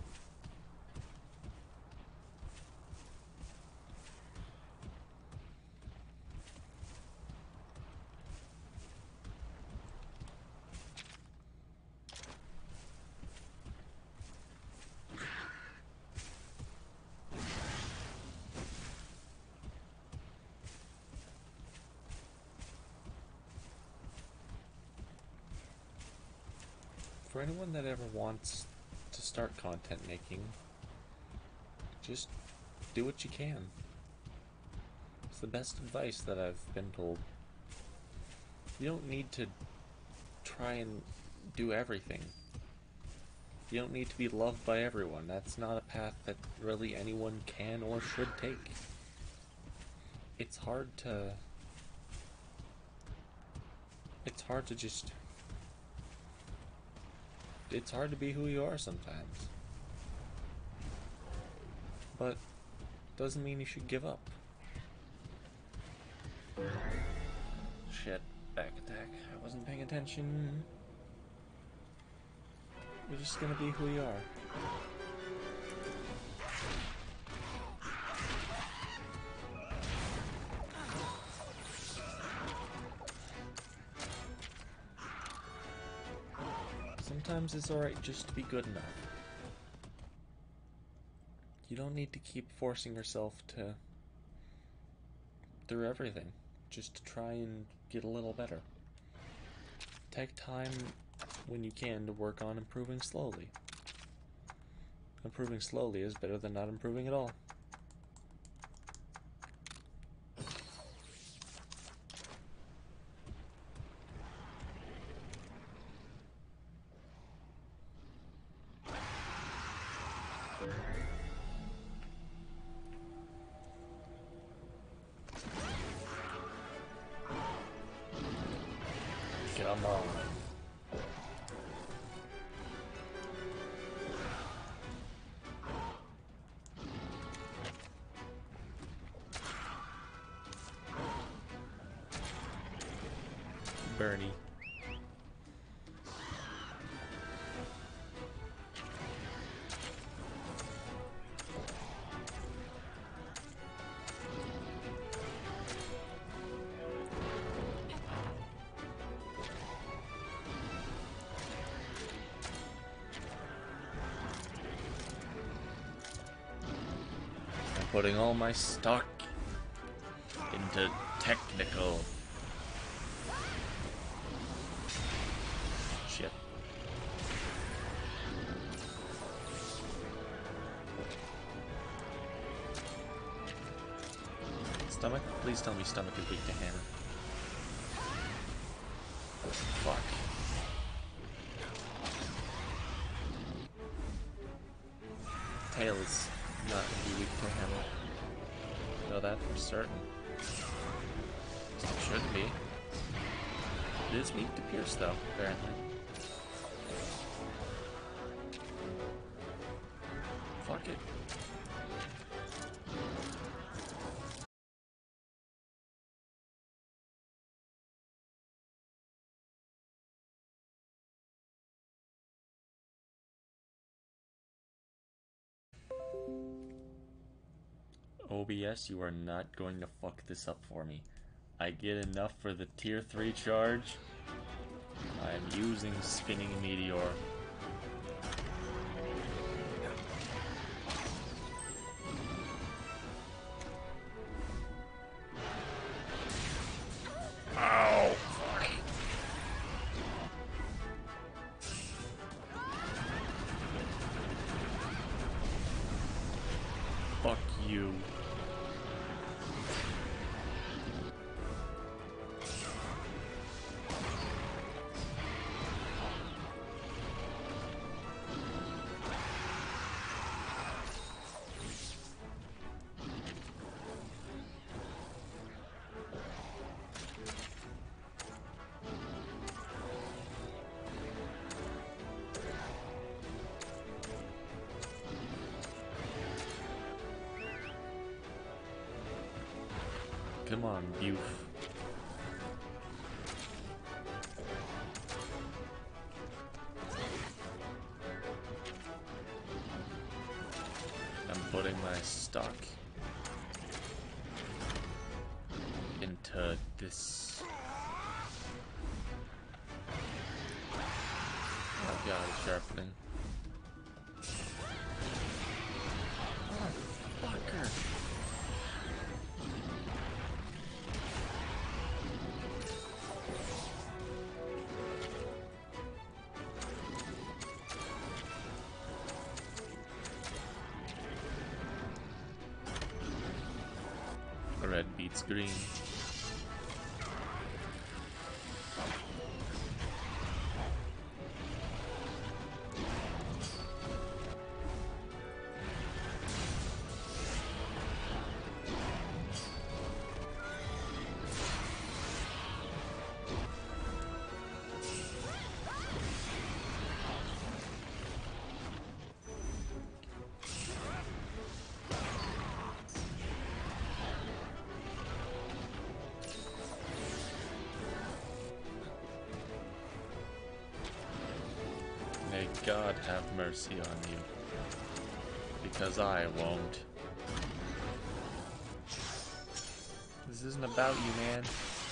For anyone that ever wants to start content making, just do what you can. It's the best advice that I've been told. You don't need to try and do everything. You don't need to be loved by everyone. That's not a path that really anyone can or should take. It's hard to just... It's hard to be who you are sometimes. But doesn't mean you should give up. Shit, back attack. I wasn't paying attention. You're just gonna be who you are. Sometimes it's alright just to be good enough. You don't need to keep forcing yourself to through everything, just to try and get a little better. Take time when you can to work on improving slowly. Improving slowly is better than not improving at all. Come on. Bernie. Putting all my stock into technical. Shit. Stomach? Please tell me stomach is weak to hammer. Fuck. Tail is not gonna be weak to hammer. Know that for certain. It should be. It is weak to pierce though, apparently. Fuck it. OBS, you are not going to fuck this up for me. I get enough for the tier 3 charge. I am using Spinning Meteor. Ow! Fuck. you. Come on, Buf. I'm putting my stock into this. Oh god, it's sharpening. Fucker. Red beats green. May God have mercy on you, because I won't. This isn't about you, man.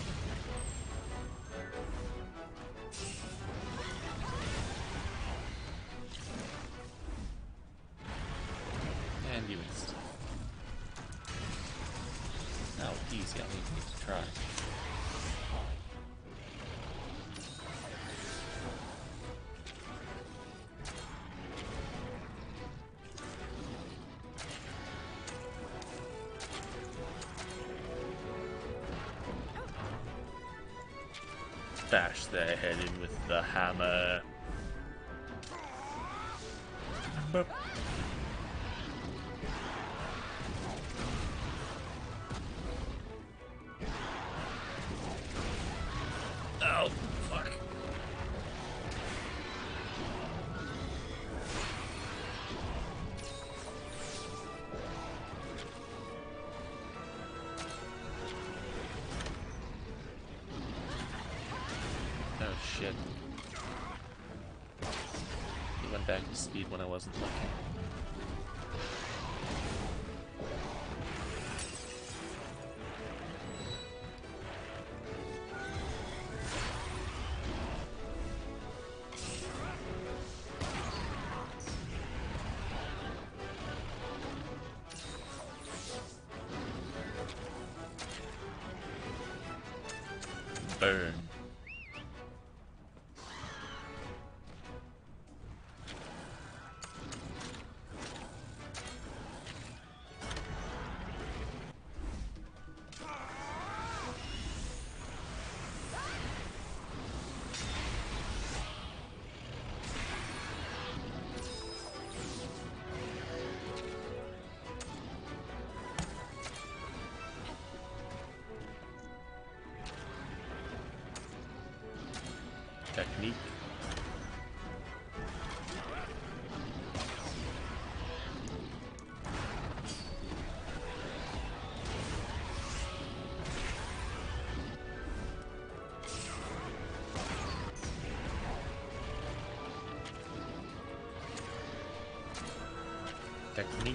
And you missed. Oh, easy, I need to try. Bash their head in with the hammer. Boop. Oh, fuck. Oh shit. He went back to speed when I wasn't looking. Burn. Technique. Technique.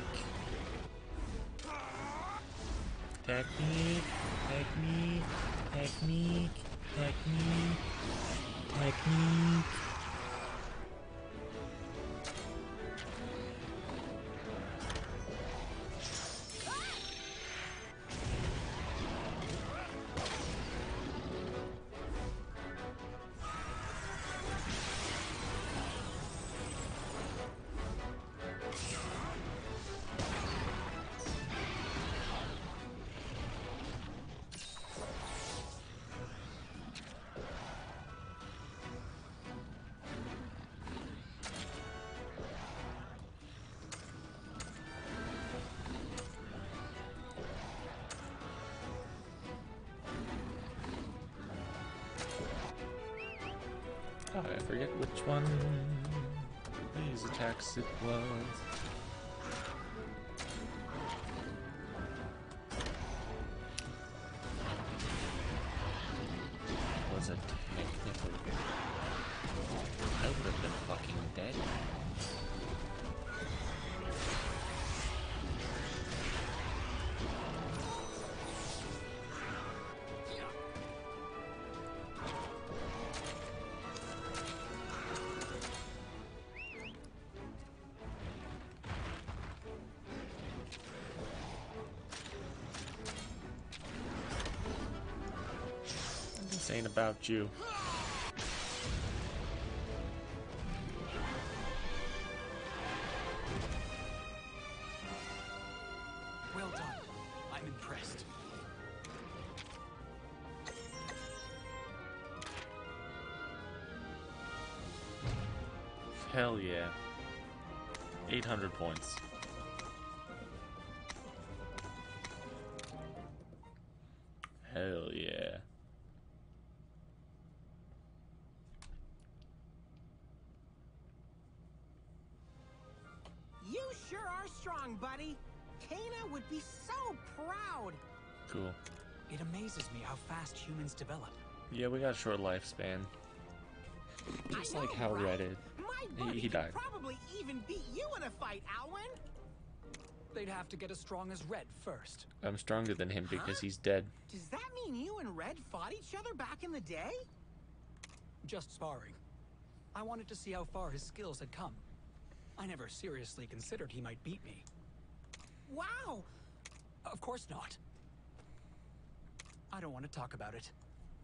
Technique. Technique. Technique. Technique. Technique. I forget which one of these attacks it was. Was a technical hit. I would have been fucking dead. This ain't about you. Well done. I'm impressed. Hell yeah. 800 points. Hell yeah. You sure are strong, buddy. Kana would be so proud. Cool. It amazes me how fast humans develop. Yeah, we got a short lifespan. Just I like know, how right? Red did. My buddy He could died. probably even beat you in a fight, Alwyn. They'd have to get as strong as Red first. I'm stronger than him because Huh? he's dead. Does that mean you and Red fought each other back in the day? Just sparring. I wanted to see how far his skills had come. I never seriously considered he might beat me. Wow. Of course not. I don't want to talk about it.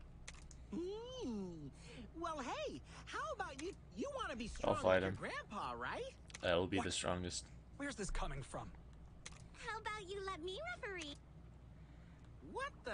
Well, hey, how about you? You want to be I'll strong fight like your him. grandpa, right? I'll be What? the strongest. Where's this coming from? How about you let me referee? What the?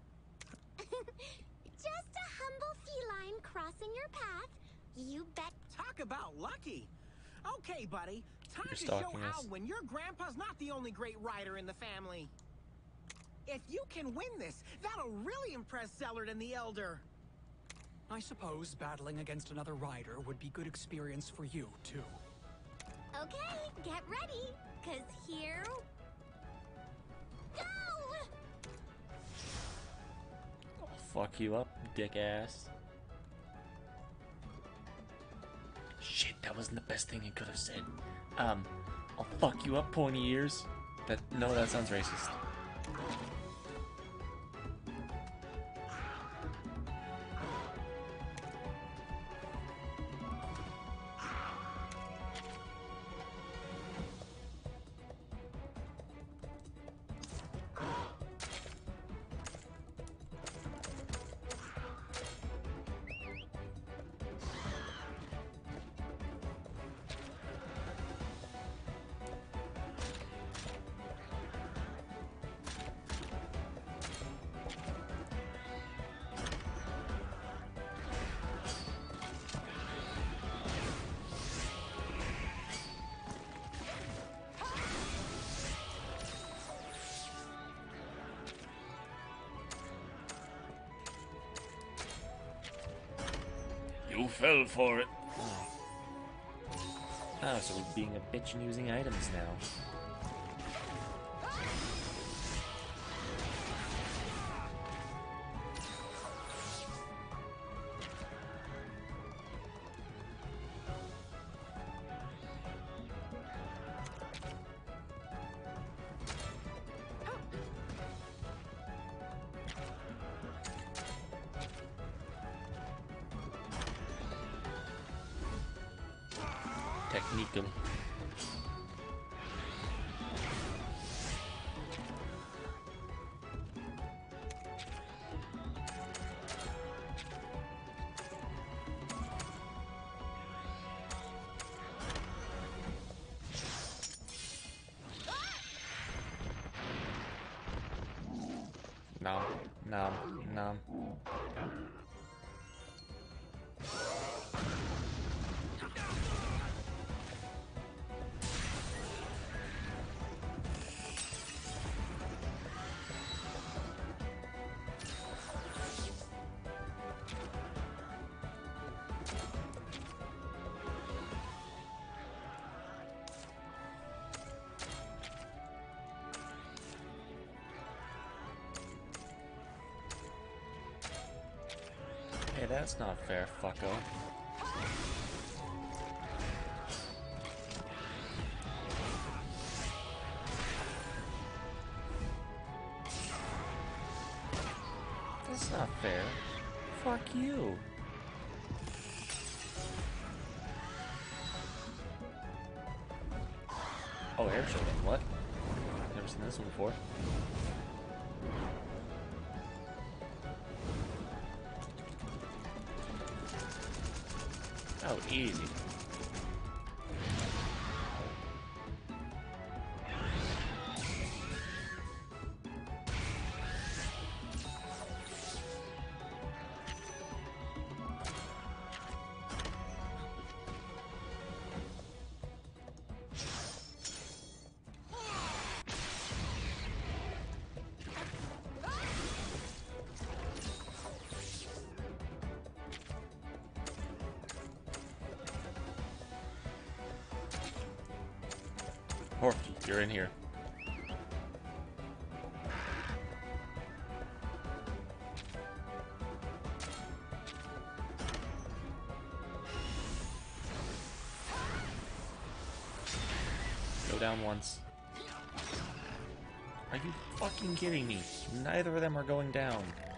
Just a humble feline crossing your path. You bet. Talk about lucky. Okay, buddy. Time You're to show stalking us. Alwyn your grandpa's not the only great rider in the family. If you can win this, that'll really impress Zellert and the Elder. I suppose battling against another rider would be good experience for you, too. Okay, get ready, 'cause here... Go! I'll fuck you up, dick ass. Shit, that wasn't the best thing he could have said. I'll fuck you up, pointy ears. No, that sounds racist. You fell for it. Oh, so we're being a bitch and using items now. Technical. Nom, nom, nom. that's not fair, fucko. That's not fair. Fuck you. Oh, air shielding. What? Never seen this one before. Oh, easy. Horky, you're in here. Go down once. Are you fucking kidding me? Neither of them are going down.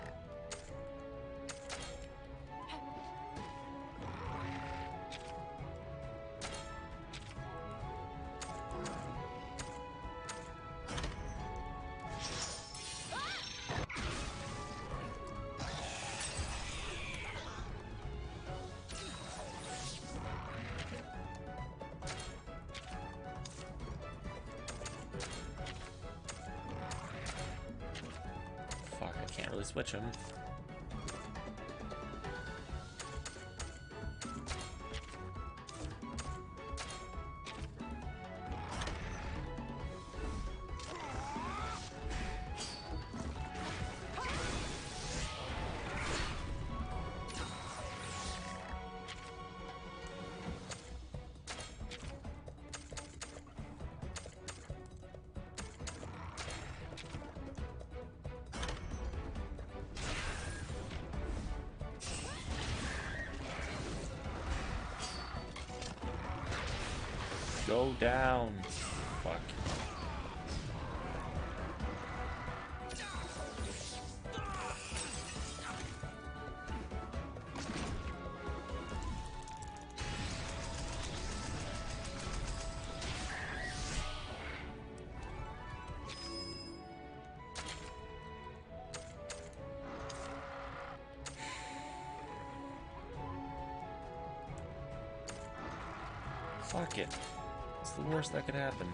Can't really switch them. Go down. Fuck. Fuck it. It's the worst that could happen.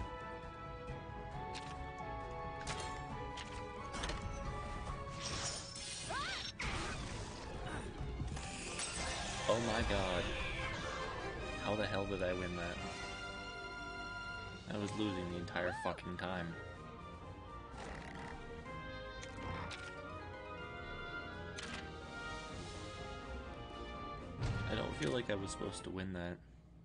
Oh my god. How the hell did I win that? I was losing the entire fucking time. I don't feel like I was supposed to win that.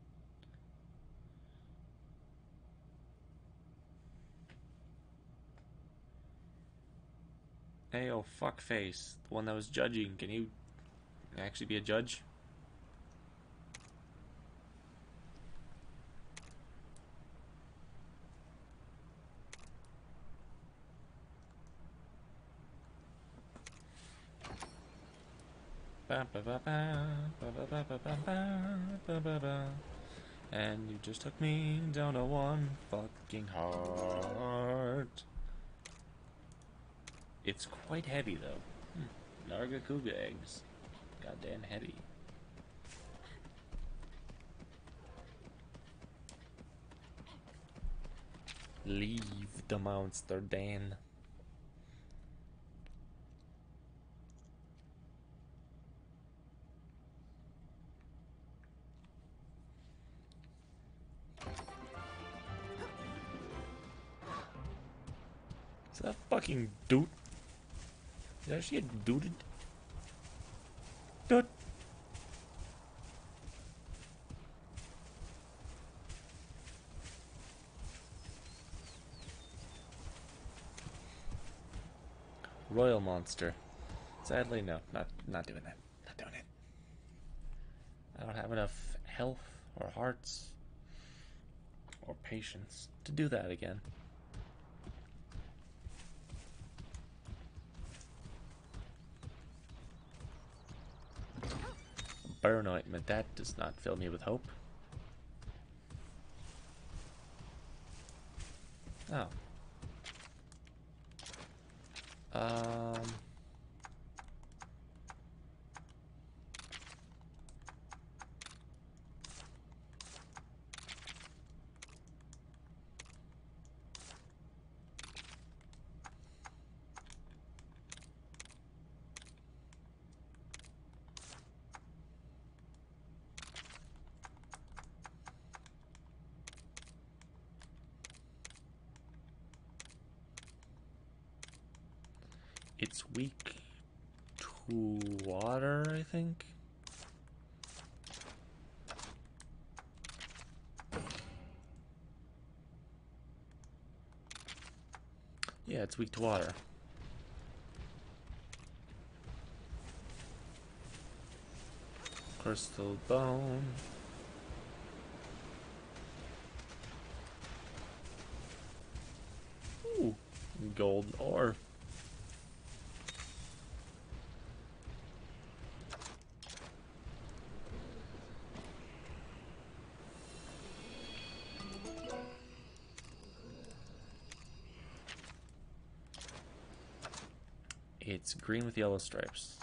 Hey, oh, fuckface. The one that was judging. Can you actually be a judge? And you just took me down to one fucking heart. It's quite heavy, though. Nargacuga eggs. Goddamn heavy. Leave the monster, Dan. Is that fucking dude? Is that shit duded? Dude. Royal monster. Sadly, no, not doing that. Not doing it. have enough health or hearts or patience to do that again. Burn ointment, that does not fill me with hope. Oh. It's weak to water, I think. Yeah, it's weak to water. Crystal bone. Ooh, gold ore. It's green with yellow stripes.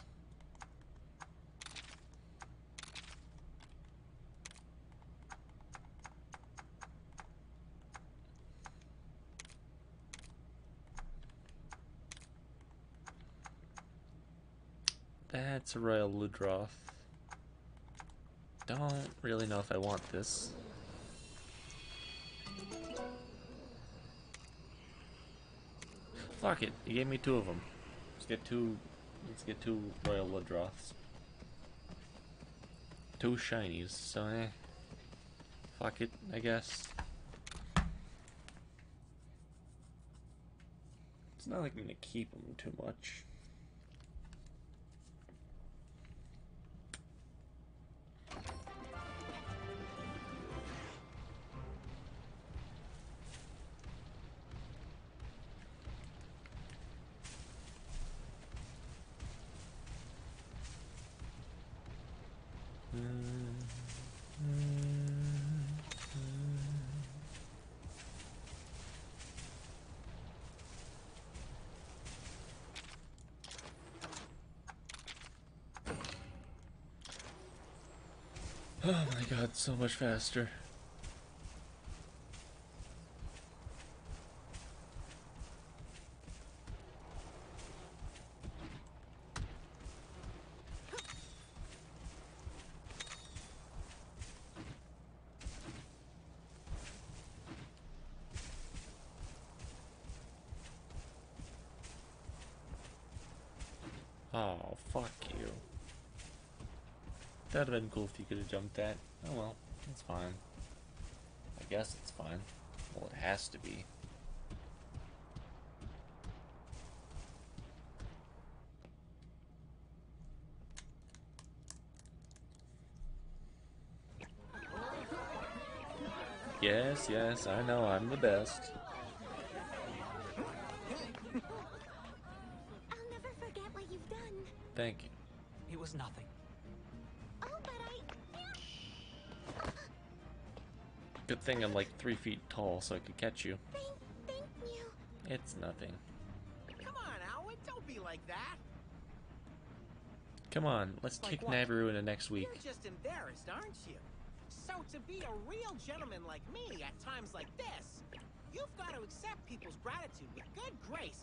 That's a Royal Ludroth. Don't really know if I want this. Fuck it, he gave me two of them. Let's get two Royal Ludroths. Two shinies, so fuck it, I guess. It's not like I'm gonna keep them too much. Oh my god, so much faster. Oh, fuck you. That'd have been cool if you could have jumped that. Oh well, it's fine. I guess it's fine. Well, it has to be. Yes, yes, I know, I'm the best. I'll never forget what you've done. Thank you. It was nothing. Oh, but Good thing I'm like 3 feet tall so I could catch you. thank you. It's nothing. Come on, Alwyn, don't be like that. Come on, let's Like kick what? Naviru into next week. You're just embarrassed, aren't you? So to be a real gentleman like me at times like this, you've got to accept people's gratitude with good grace.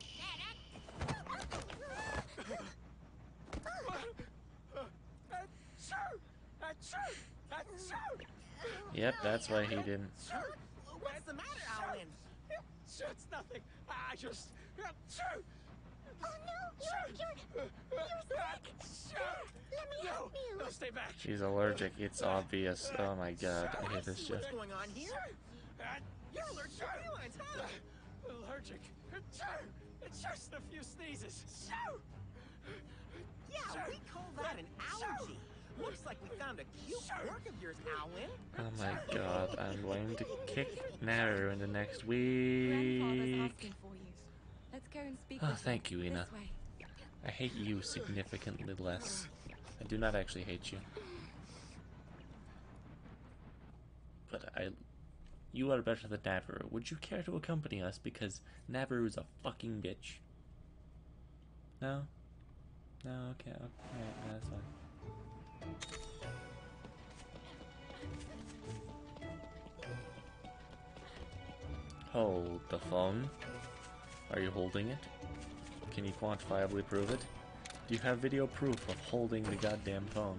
Yep, that's why he didn't. What's the matter, Alwyn? It's nothing. I just... Oh no, you're sick. Let me help you. No, stay back. She's allergic, it's obvious. Oh my god, I hate this shit. What's going on here? You're allergic to felines, huh? Allergic. It's just a few sneezes. Yeah, we call that an allergy. Looks like we found a cute quirk of yours, Alwyn. Oh my god, I'm going to kick Naru in the next Grandfather's week. asking for you. Let's go and speak Oh, with thank you, Ina. This way. I hate you significantly less. I do not actually hate you. But you are better than Navarro. Would you care to accompany us? Because Navarro is a fucking bitch. No? No, okay, alright, no, that's fine. Hold the phone. Are you holding it? Can you quantifiably prove it? Do you have video proof of holding the goddamn phone?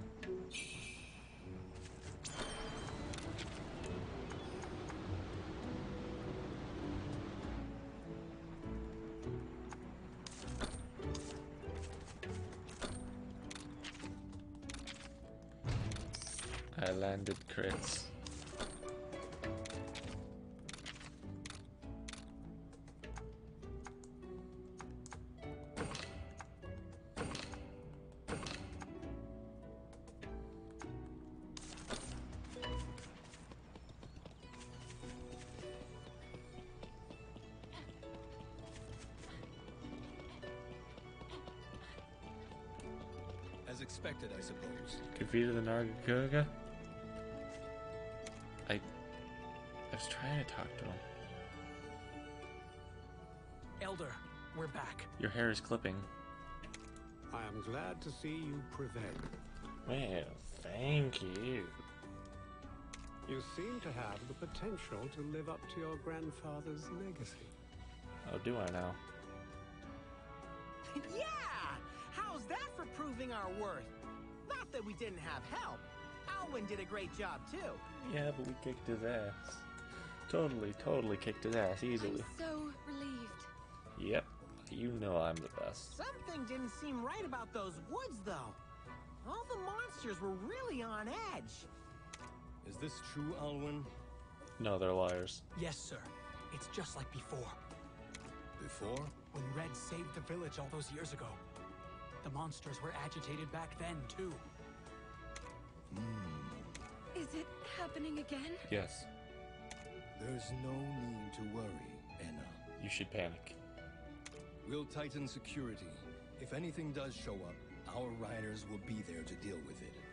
I landed crits. As expected, I suppose. Defeated the Nargacuga? I was trying to talk to him. Elder, we're back. Your hair is clipping. I am glad to see you prevail. Well, thank you. You seem to have the potential to live up to your grandfather's legacy. Oh, do I now? Yeah! How's that for proving our worth? Not that we didn't have help. Alwyn did a great job, too. Yeah, but we kicked his ass. Totally kicked his ass easily. I'm so relieved. Yep, you know I'm the best. Something didn't seem right about those woods, though. All the monsters were really on edge. Is this true, Alwyn? No, they're liars. Yes, sir. It's just like before. Before? When Red saved the village all those years ago. The monsters were agitated back then, too. Is it happening again? Yes, There's no need to worry, Enna. you should panic. We'll tighten security. If anything does show up, our riders will be there to deal with it.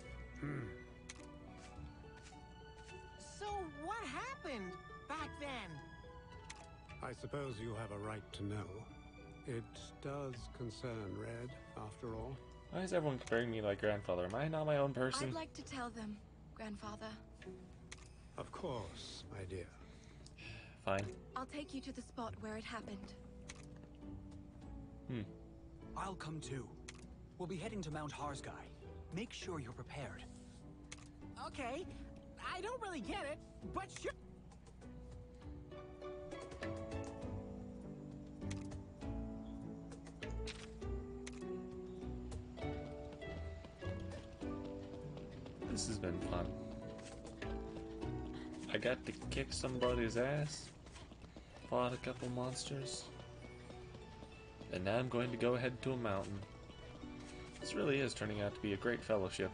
So what happened back then? I suppose you have a right to know. It does concern Red, after all. Why is everyone comparing me to my grandfather? Am I not my own person? I'd like to tell them, Grandfather. Of course, my dear. Fine. I'll take you to the spot where it happened. I'll come too. We'll be heading to Mount Harzgai. Make sure you're prepared. Okay, I don't really get it, but sure. This has been fun. I got to kick somebody's ass, fought a couple monsters, and now I'm going to go head to a mountain. This really is turning out to be a great fellowship.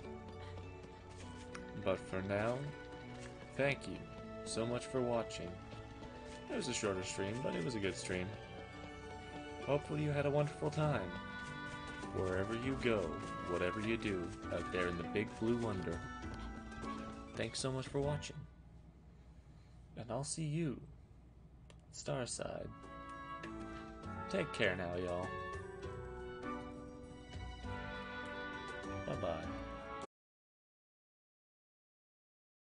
But for now, thank you so much for watching. It was a shorter stream, but it was a good stream. Hopefully you had a wonderful time. Wherever you go, whatever you do, out there in the big blue wonder. Thanks so much for watching. And I'll see you, Starside. Take care now, y'all. Bye-bye.